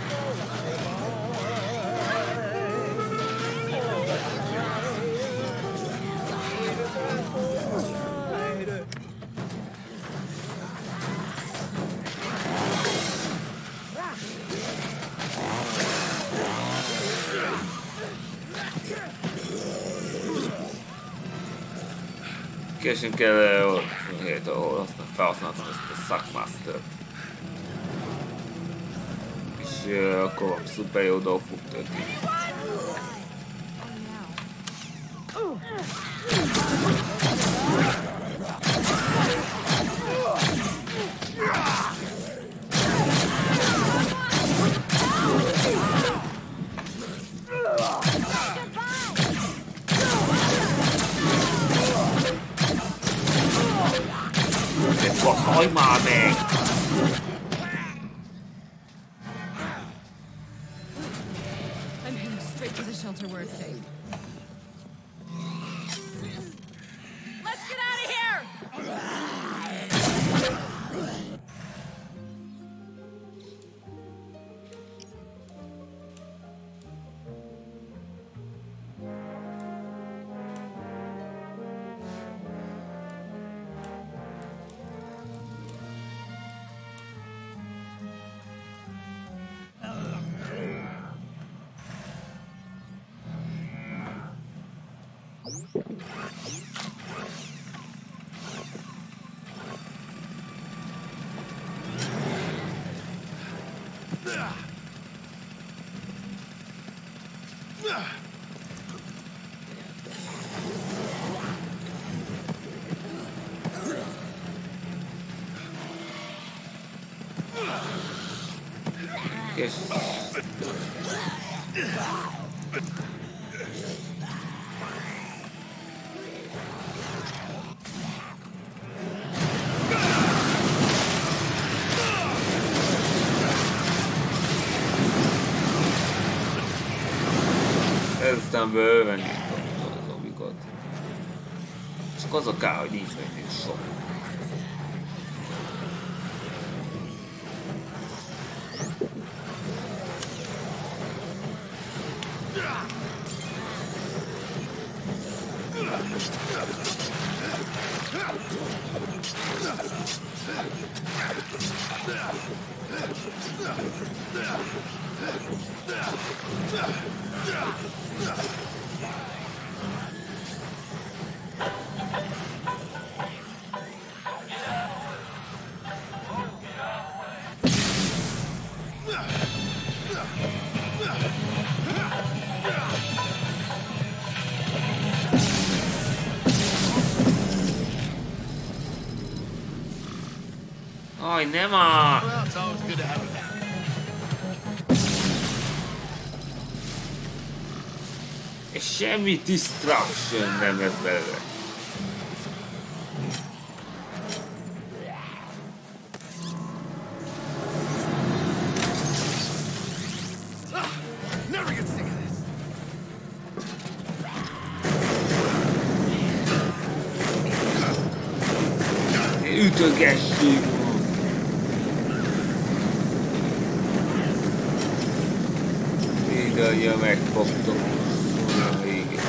Speaker 1: Keresünk el olyan helyet, ahol aztán felhasználtam ezt a Suckmaster-t. És akkor szuper jó dolog fog történni. Hajj már meg!
Speaker 10: I'm heading straight to the shelter where it's safe. Let's get out of here!
Speaker 1: Yes. Ezután bőven nyitottam a zombikat. Csak az a kár, hogy nincs meg sok. Jaj, nem a... És semmi distraction nem lett belőle. Ütögessük! Mindannyian megfogtok a végét.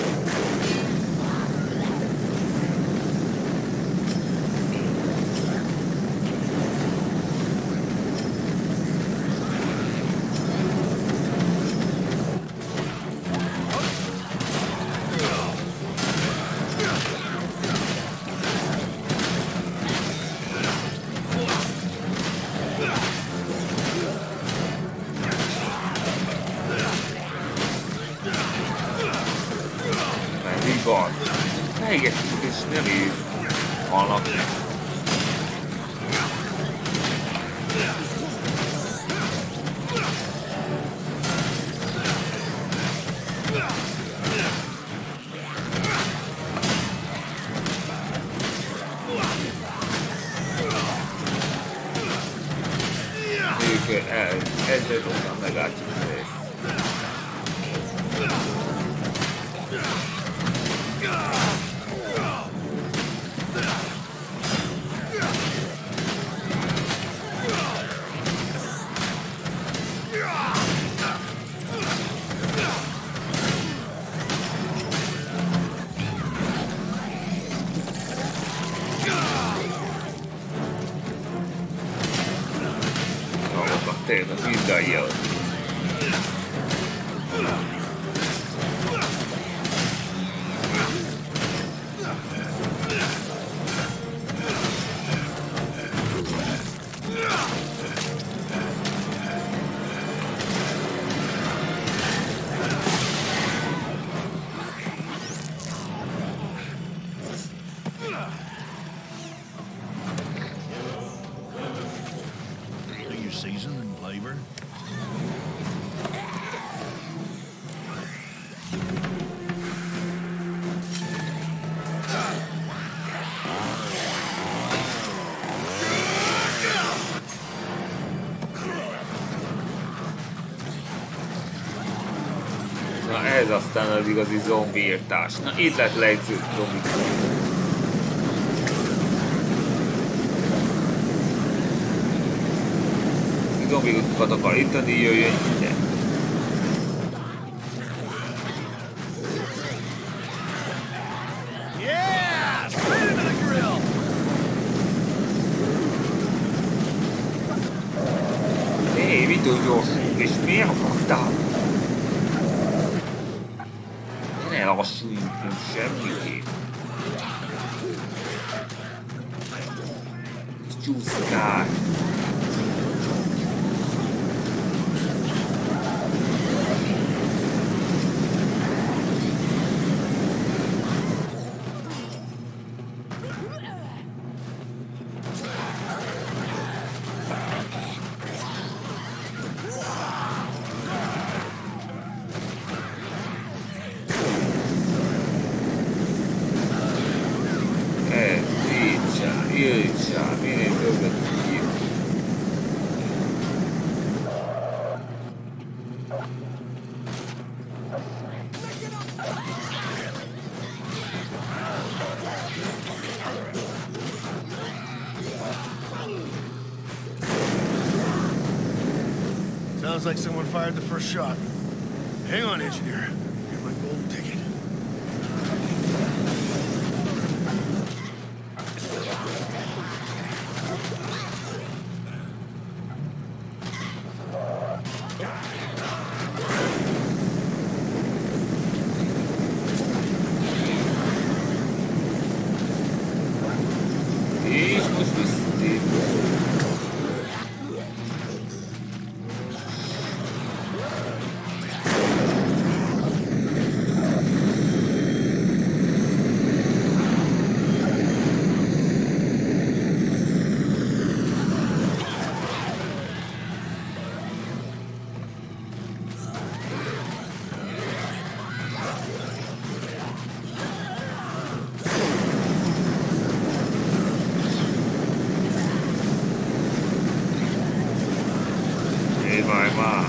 Speaker 1: Elégessük és nem így halnak meg. Ezzel tudtam megállítani a részt. Tényleg mindannyian.
Speaker 12: Season and flavor.
Speaker 1: Na ez aztán az igazi zombiírtás. Na itt lett lejtsző zombik. Zombikokat akar ittani, jöjjön ide. Hé, mitől gyorsul? És miért akartál? Ne lassuljunk, nem semmiképp. Csúszkál.
Speaker 2: Sounds like someone fired the first shot. Hang on, engineer. Here's my golden ticket.
Speaker 1: várj már!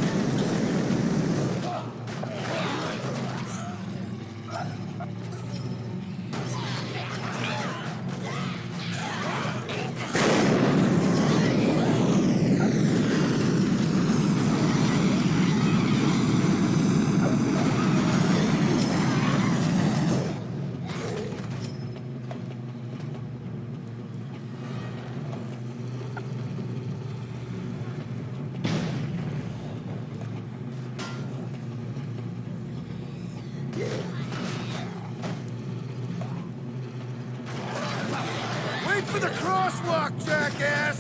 Speaker 2: Wait for the crosswalk, jackass!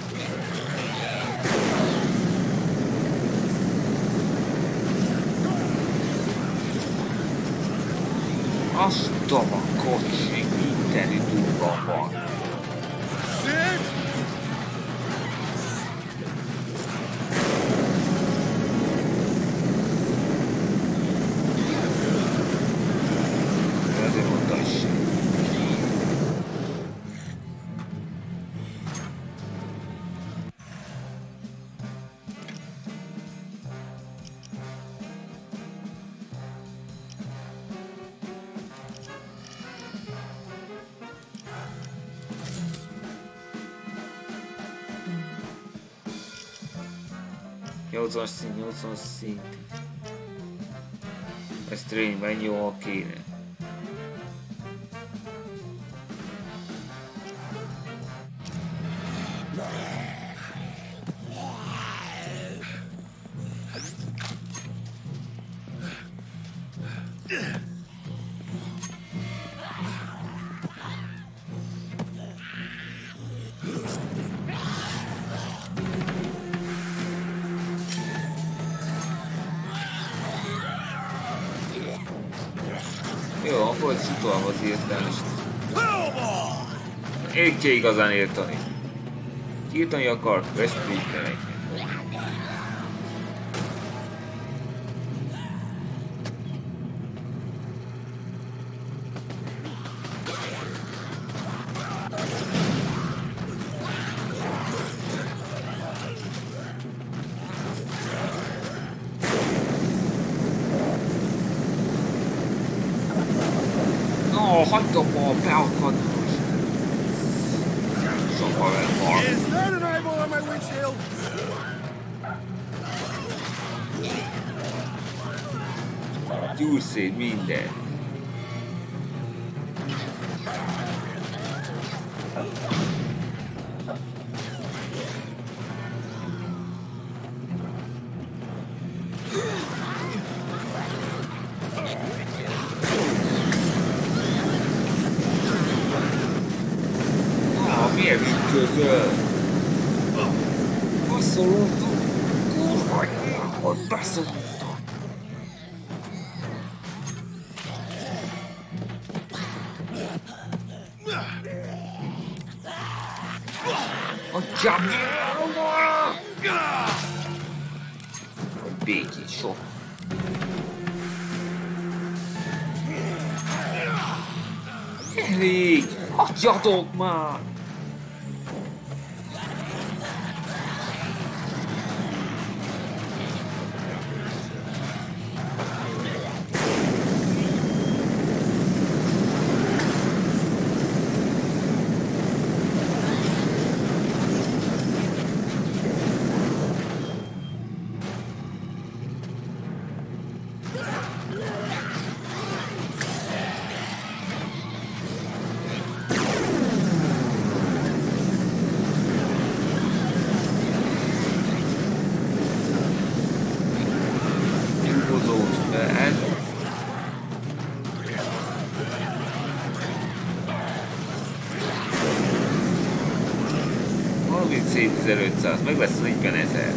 Speaker 1: Azt a kocsi mindeni durva van.
Speaker 2: Sid?
Speaker 1: Ezért mondta is. Nyolcas szint. Ez trénben jól kéne. Jó, akkor Csutóhoz írtál is. Én kell igazán írtani. Írtani akar, vesztíteni. Hagyom a beakad. Sokkal elvar.
Speaker 2: Is that an eyeball on my windshield?
Speaker 1: Gyúr szét minden. Miért ütközöl? Beszólottam! Kurva, hogy beszólottam! Atyám! Hogy békét sok. Elég! Hagyjatok már! Szép 1500, meg lesz 40 000.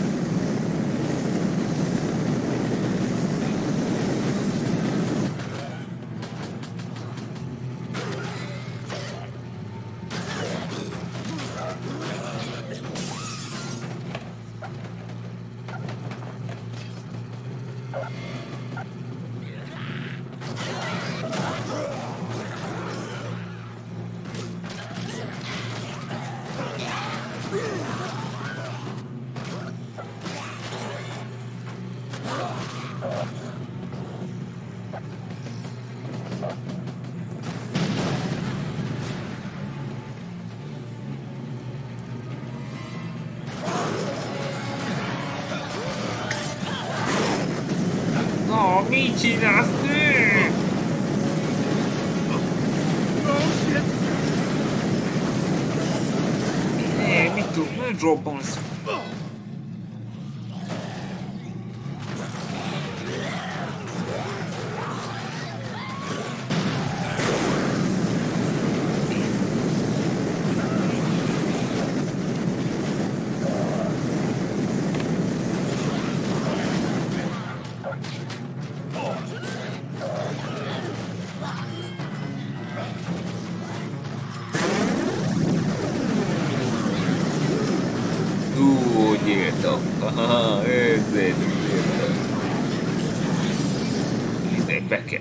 Speaker 1: mit csinálsz, nő? Mit tudsz, nem robbansz? Ezért ide be kell.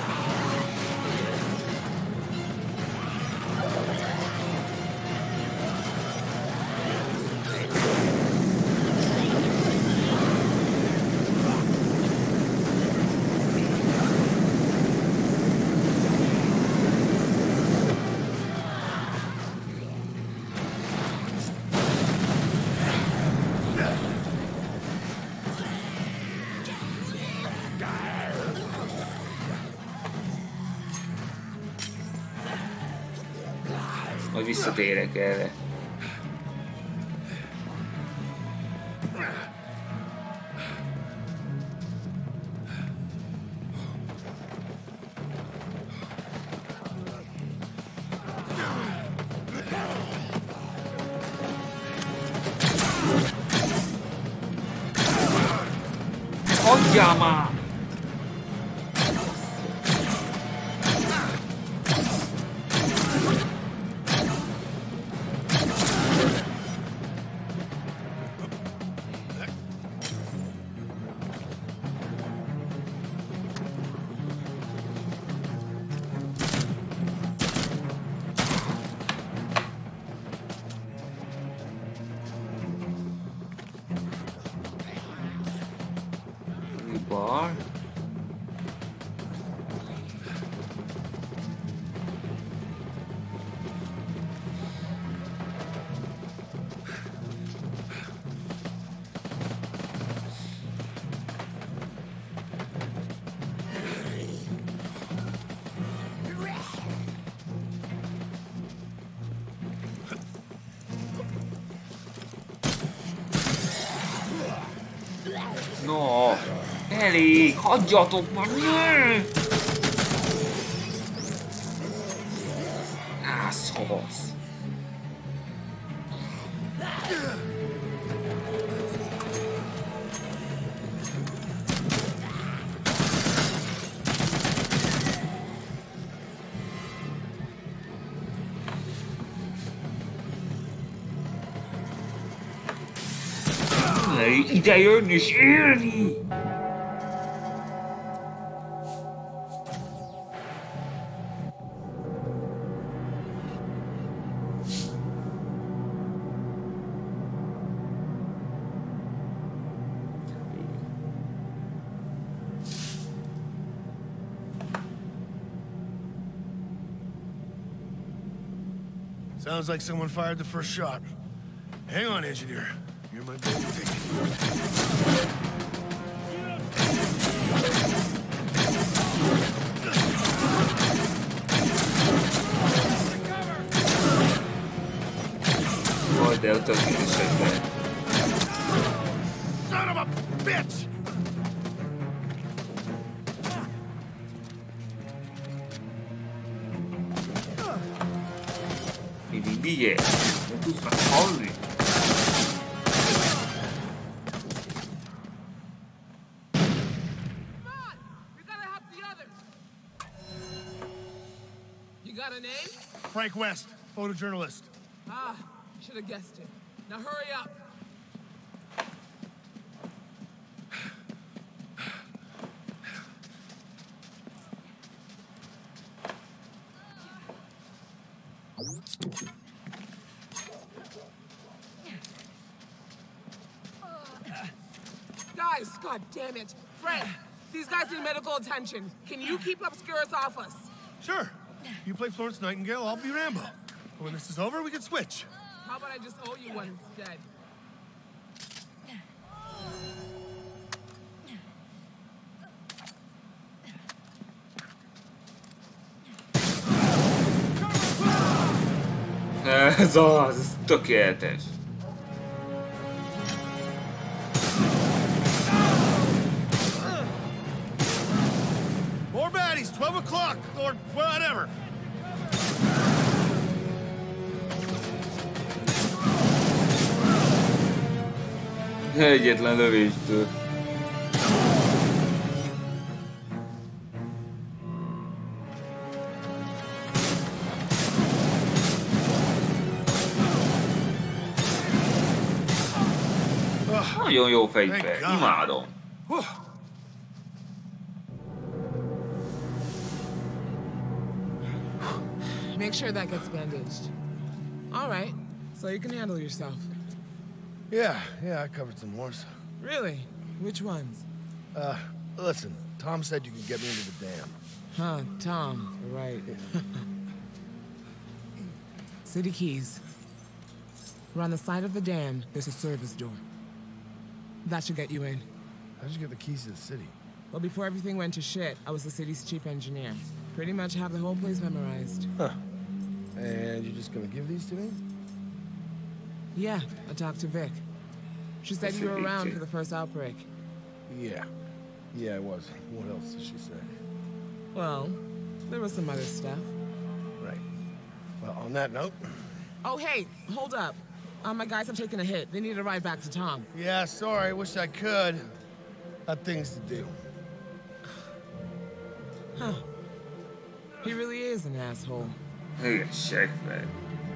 Speaker 1: Majd visszatérek erre. Hagyjál már! Bar. No, elég, hagyjatok már! Assholes! Ide jön és élni!
Speaker 2: Sounds like someone fired the first shot. Hang on, engineer. You're my baby ticket.
Speaker 1: Boy, they'll take you to shake that.
Speaker 2: Son of a bitch!
Speaker 1: Bije, non tu spaccoli.
Speaker 16: Got a name?
Speaker 2: Frank West, photojournalist.
Speaker 16: Ah, should have guessed it. Now hurry up. Guys, god damn it. Frank, these guys need medical attention. Can you keep Obscurus off us?
Speaker 2: Sure. You play Florence Nightingale, I'll be Rambo. When this is over, we can switch.
Speaker 16: How about I just owe you one instead?
Speaker 1: Ez az, ez tökéletes.
Speaker 2: More baddies, 12 o'clock, or whatever.
Speaker 1: Egyetlen lövéstől. Nagyon jó fegyver, imádom.
Speaker 16: Make sure that gets bandaged. All right, so you can handle yourself.
Speaker 2: Yeah, I covered some horse.
Speaker 16: Really? Which ones?
Speaker 2: Listen, Tom said you could get me into the dam.
Speaker 16: Huh, Tom, right. City keys. We're on the side of the dam. There's a service door. That should get you in.
Speaker 2: How'd you get the keys to the city?
Speaker 16: Well, before everything went to shit, I was the city's chief engineer. Pretty much have the whole place memorized.
Speaker 2: Huh. And you're just gonna give these to me?
Speaker 16: Yeah, I talked to Vic. She said you were around for the first outbreak.
Speaker 2: Yeah, I was. What else did she say?
Speaker 16: Well, there was some other stuff.
Speaker 2: Right. Well, on that note...
Speaker 16: Oh, hey, hold up. My guys have taken a hit. They need a ride back to Tom.
Speaker 2: Yeah, sorry. Wish I could. Got things to do.
Speaker 16: Huh. He really is an asshole.
Speaker 1: Hey, shake, man.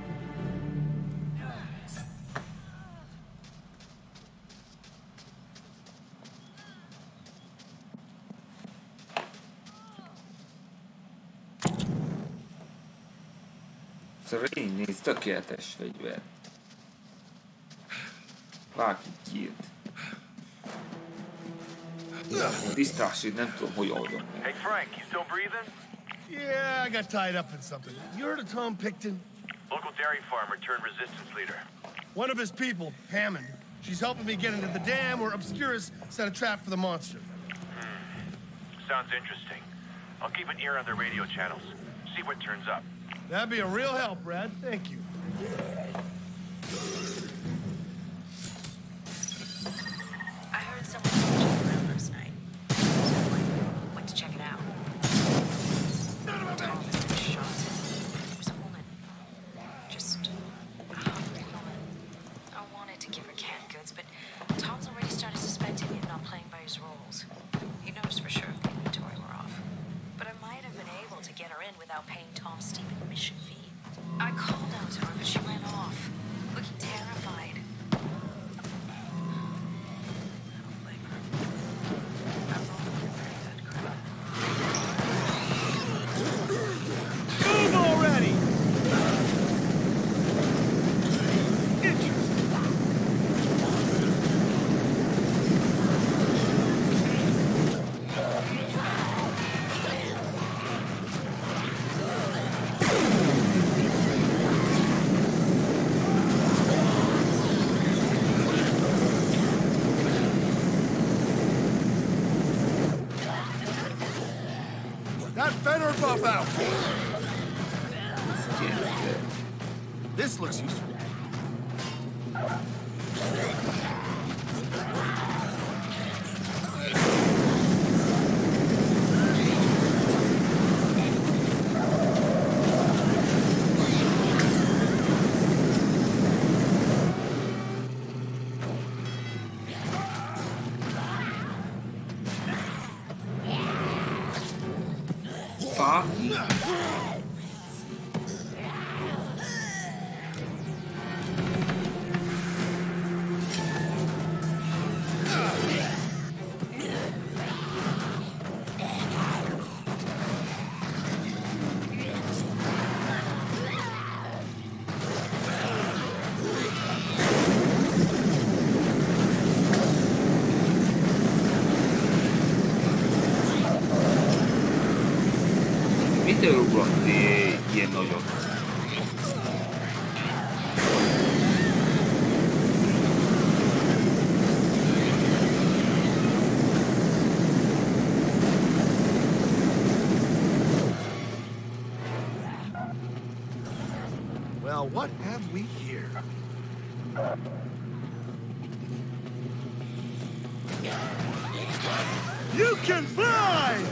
Speaker 1: Szerény néz, tökéletes fegyver. Bárki kiírt. Tisztás, hogy nem tudom, hogy oldom.
Speaker 11: Hey Frank, you still breathing?
Speaker 2: Yeah, I got tied up in something. You heard of Tom Picton?
Speaker 11: Local dairy farmer turned resistance leader.
Speaker 2: One of his people, Hammond. She's helping me get into the dam where Obscurus set a trap for the monster.
Speaker 11: Sounds interesting. I'll keep an ear on their radio channels. See what turns up.
Speaker 2: That'd be a real help, Brad. Thank you.
Speaker 17: I heard someone walking around last night. Went to check it out. Tom was shot. It was a woman. Just a hungry woman. I wanted to give her canned goods, but Tom's already started suspecting me of not playing by his rules. He knows for sure if the inventory were off. But I might have been able to get her in without paying Tom's steep admission fee. I called out to her, but she ran off, looking terrified.
Speaker 2: Move already! That Fenner buff out! This looks useful.
Speaker 1: Mitől ugrottél ilyen nagyot?
Speaker 2: Well, what have we You can fly!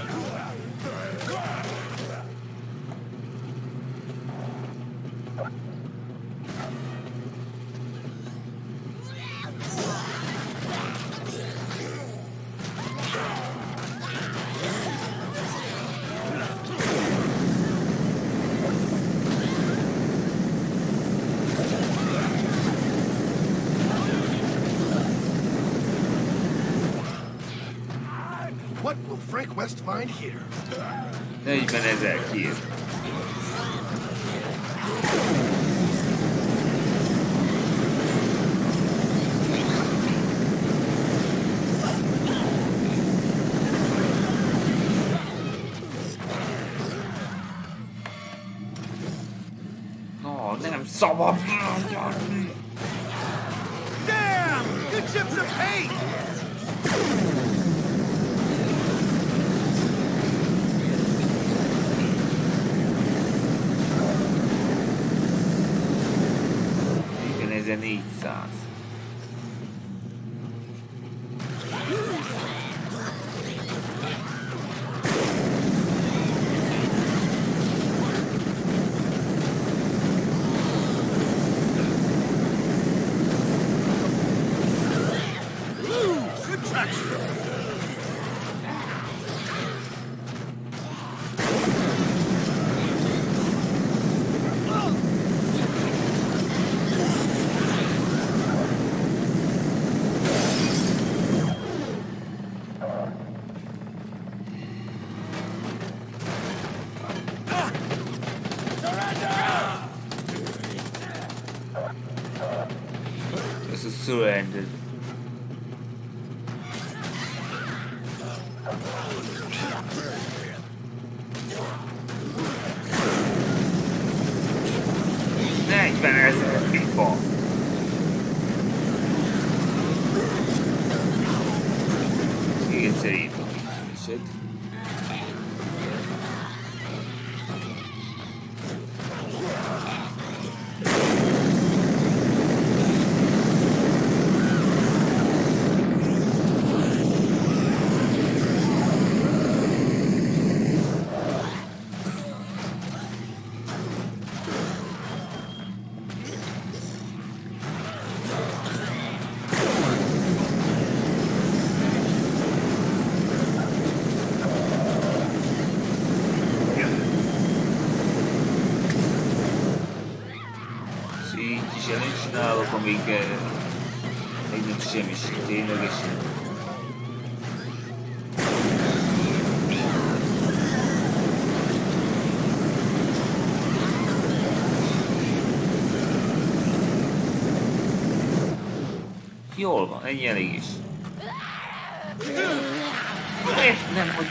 Speaker 2: What will Frank West find here?
Speaker 1: 40,000 kír. No, nem szabad!
Speaker 2: Damn! You chipped the paint!
Speaker 1: Ez 400.
Speaker 2: Good traction!
Speaker 1: This is surrendered. People. Inserito. Shit. Még nem semmi ténylegesen. Jól van, ennyi elég is. Nem, hogy...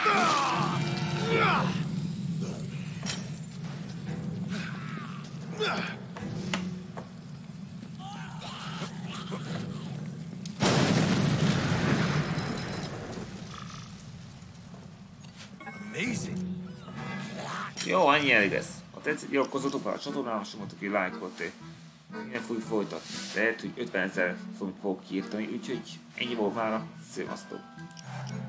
Speaker 1: Jó, annyi elég lesz. Ha tetszett, iratkozzatok fel a csatornára, somotok egy lájkot, innen fogjuk folytatni. Lehet, hogy 50 000 fogok kiírtani, úgyhogy ennyi volt mára. Szevasztok!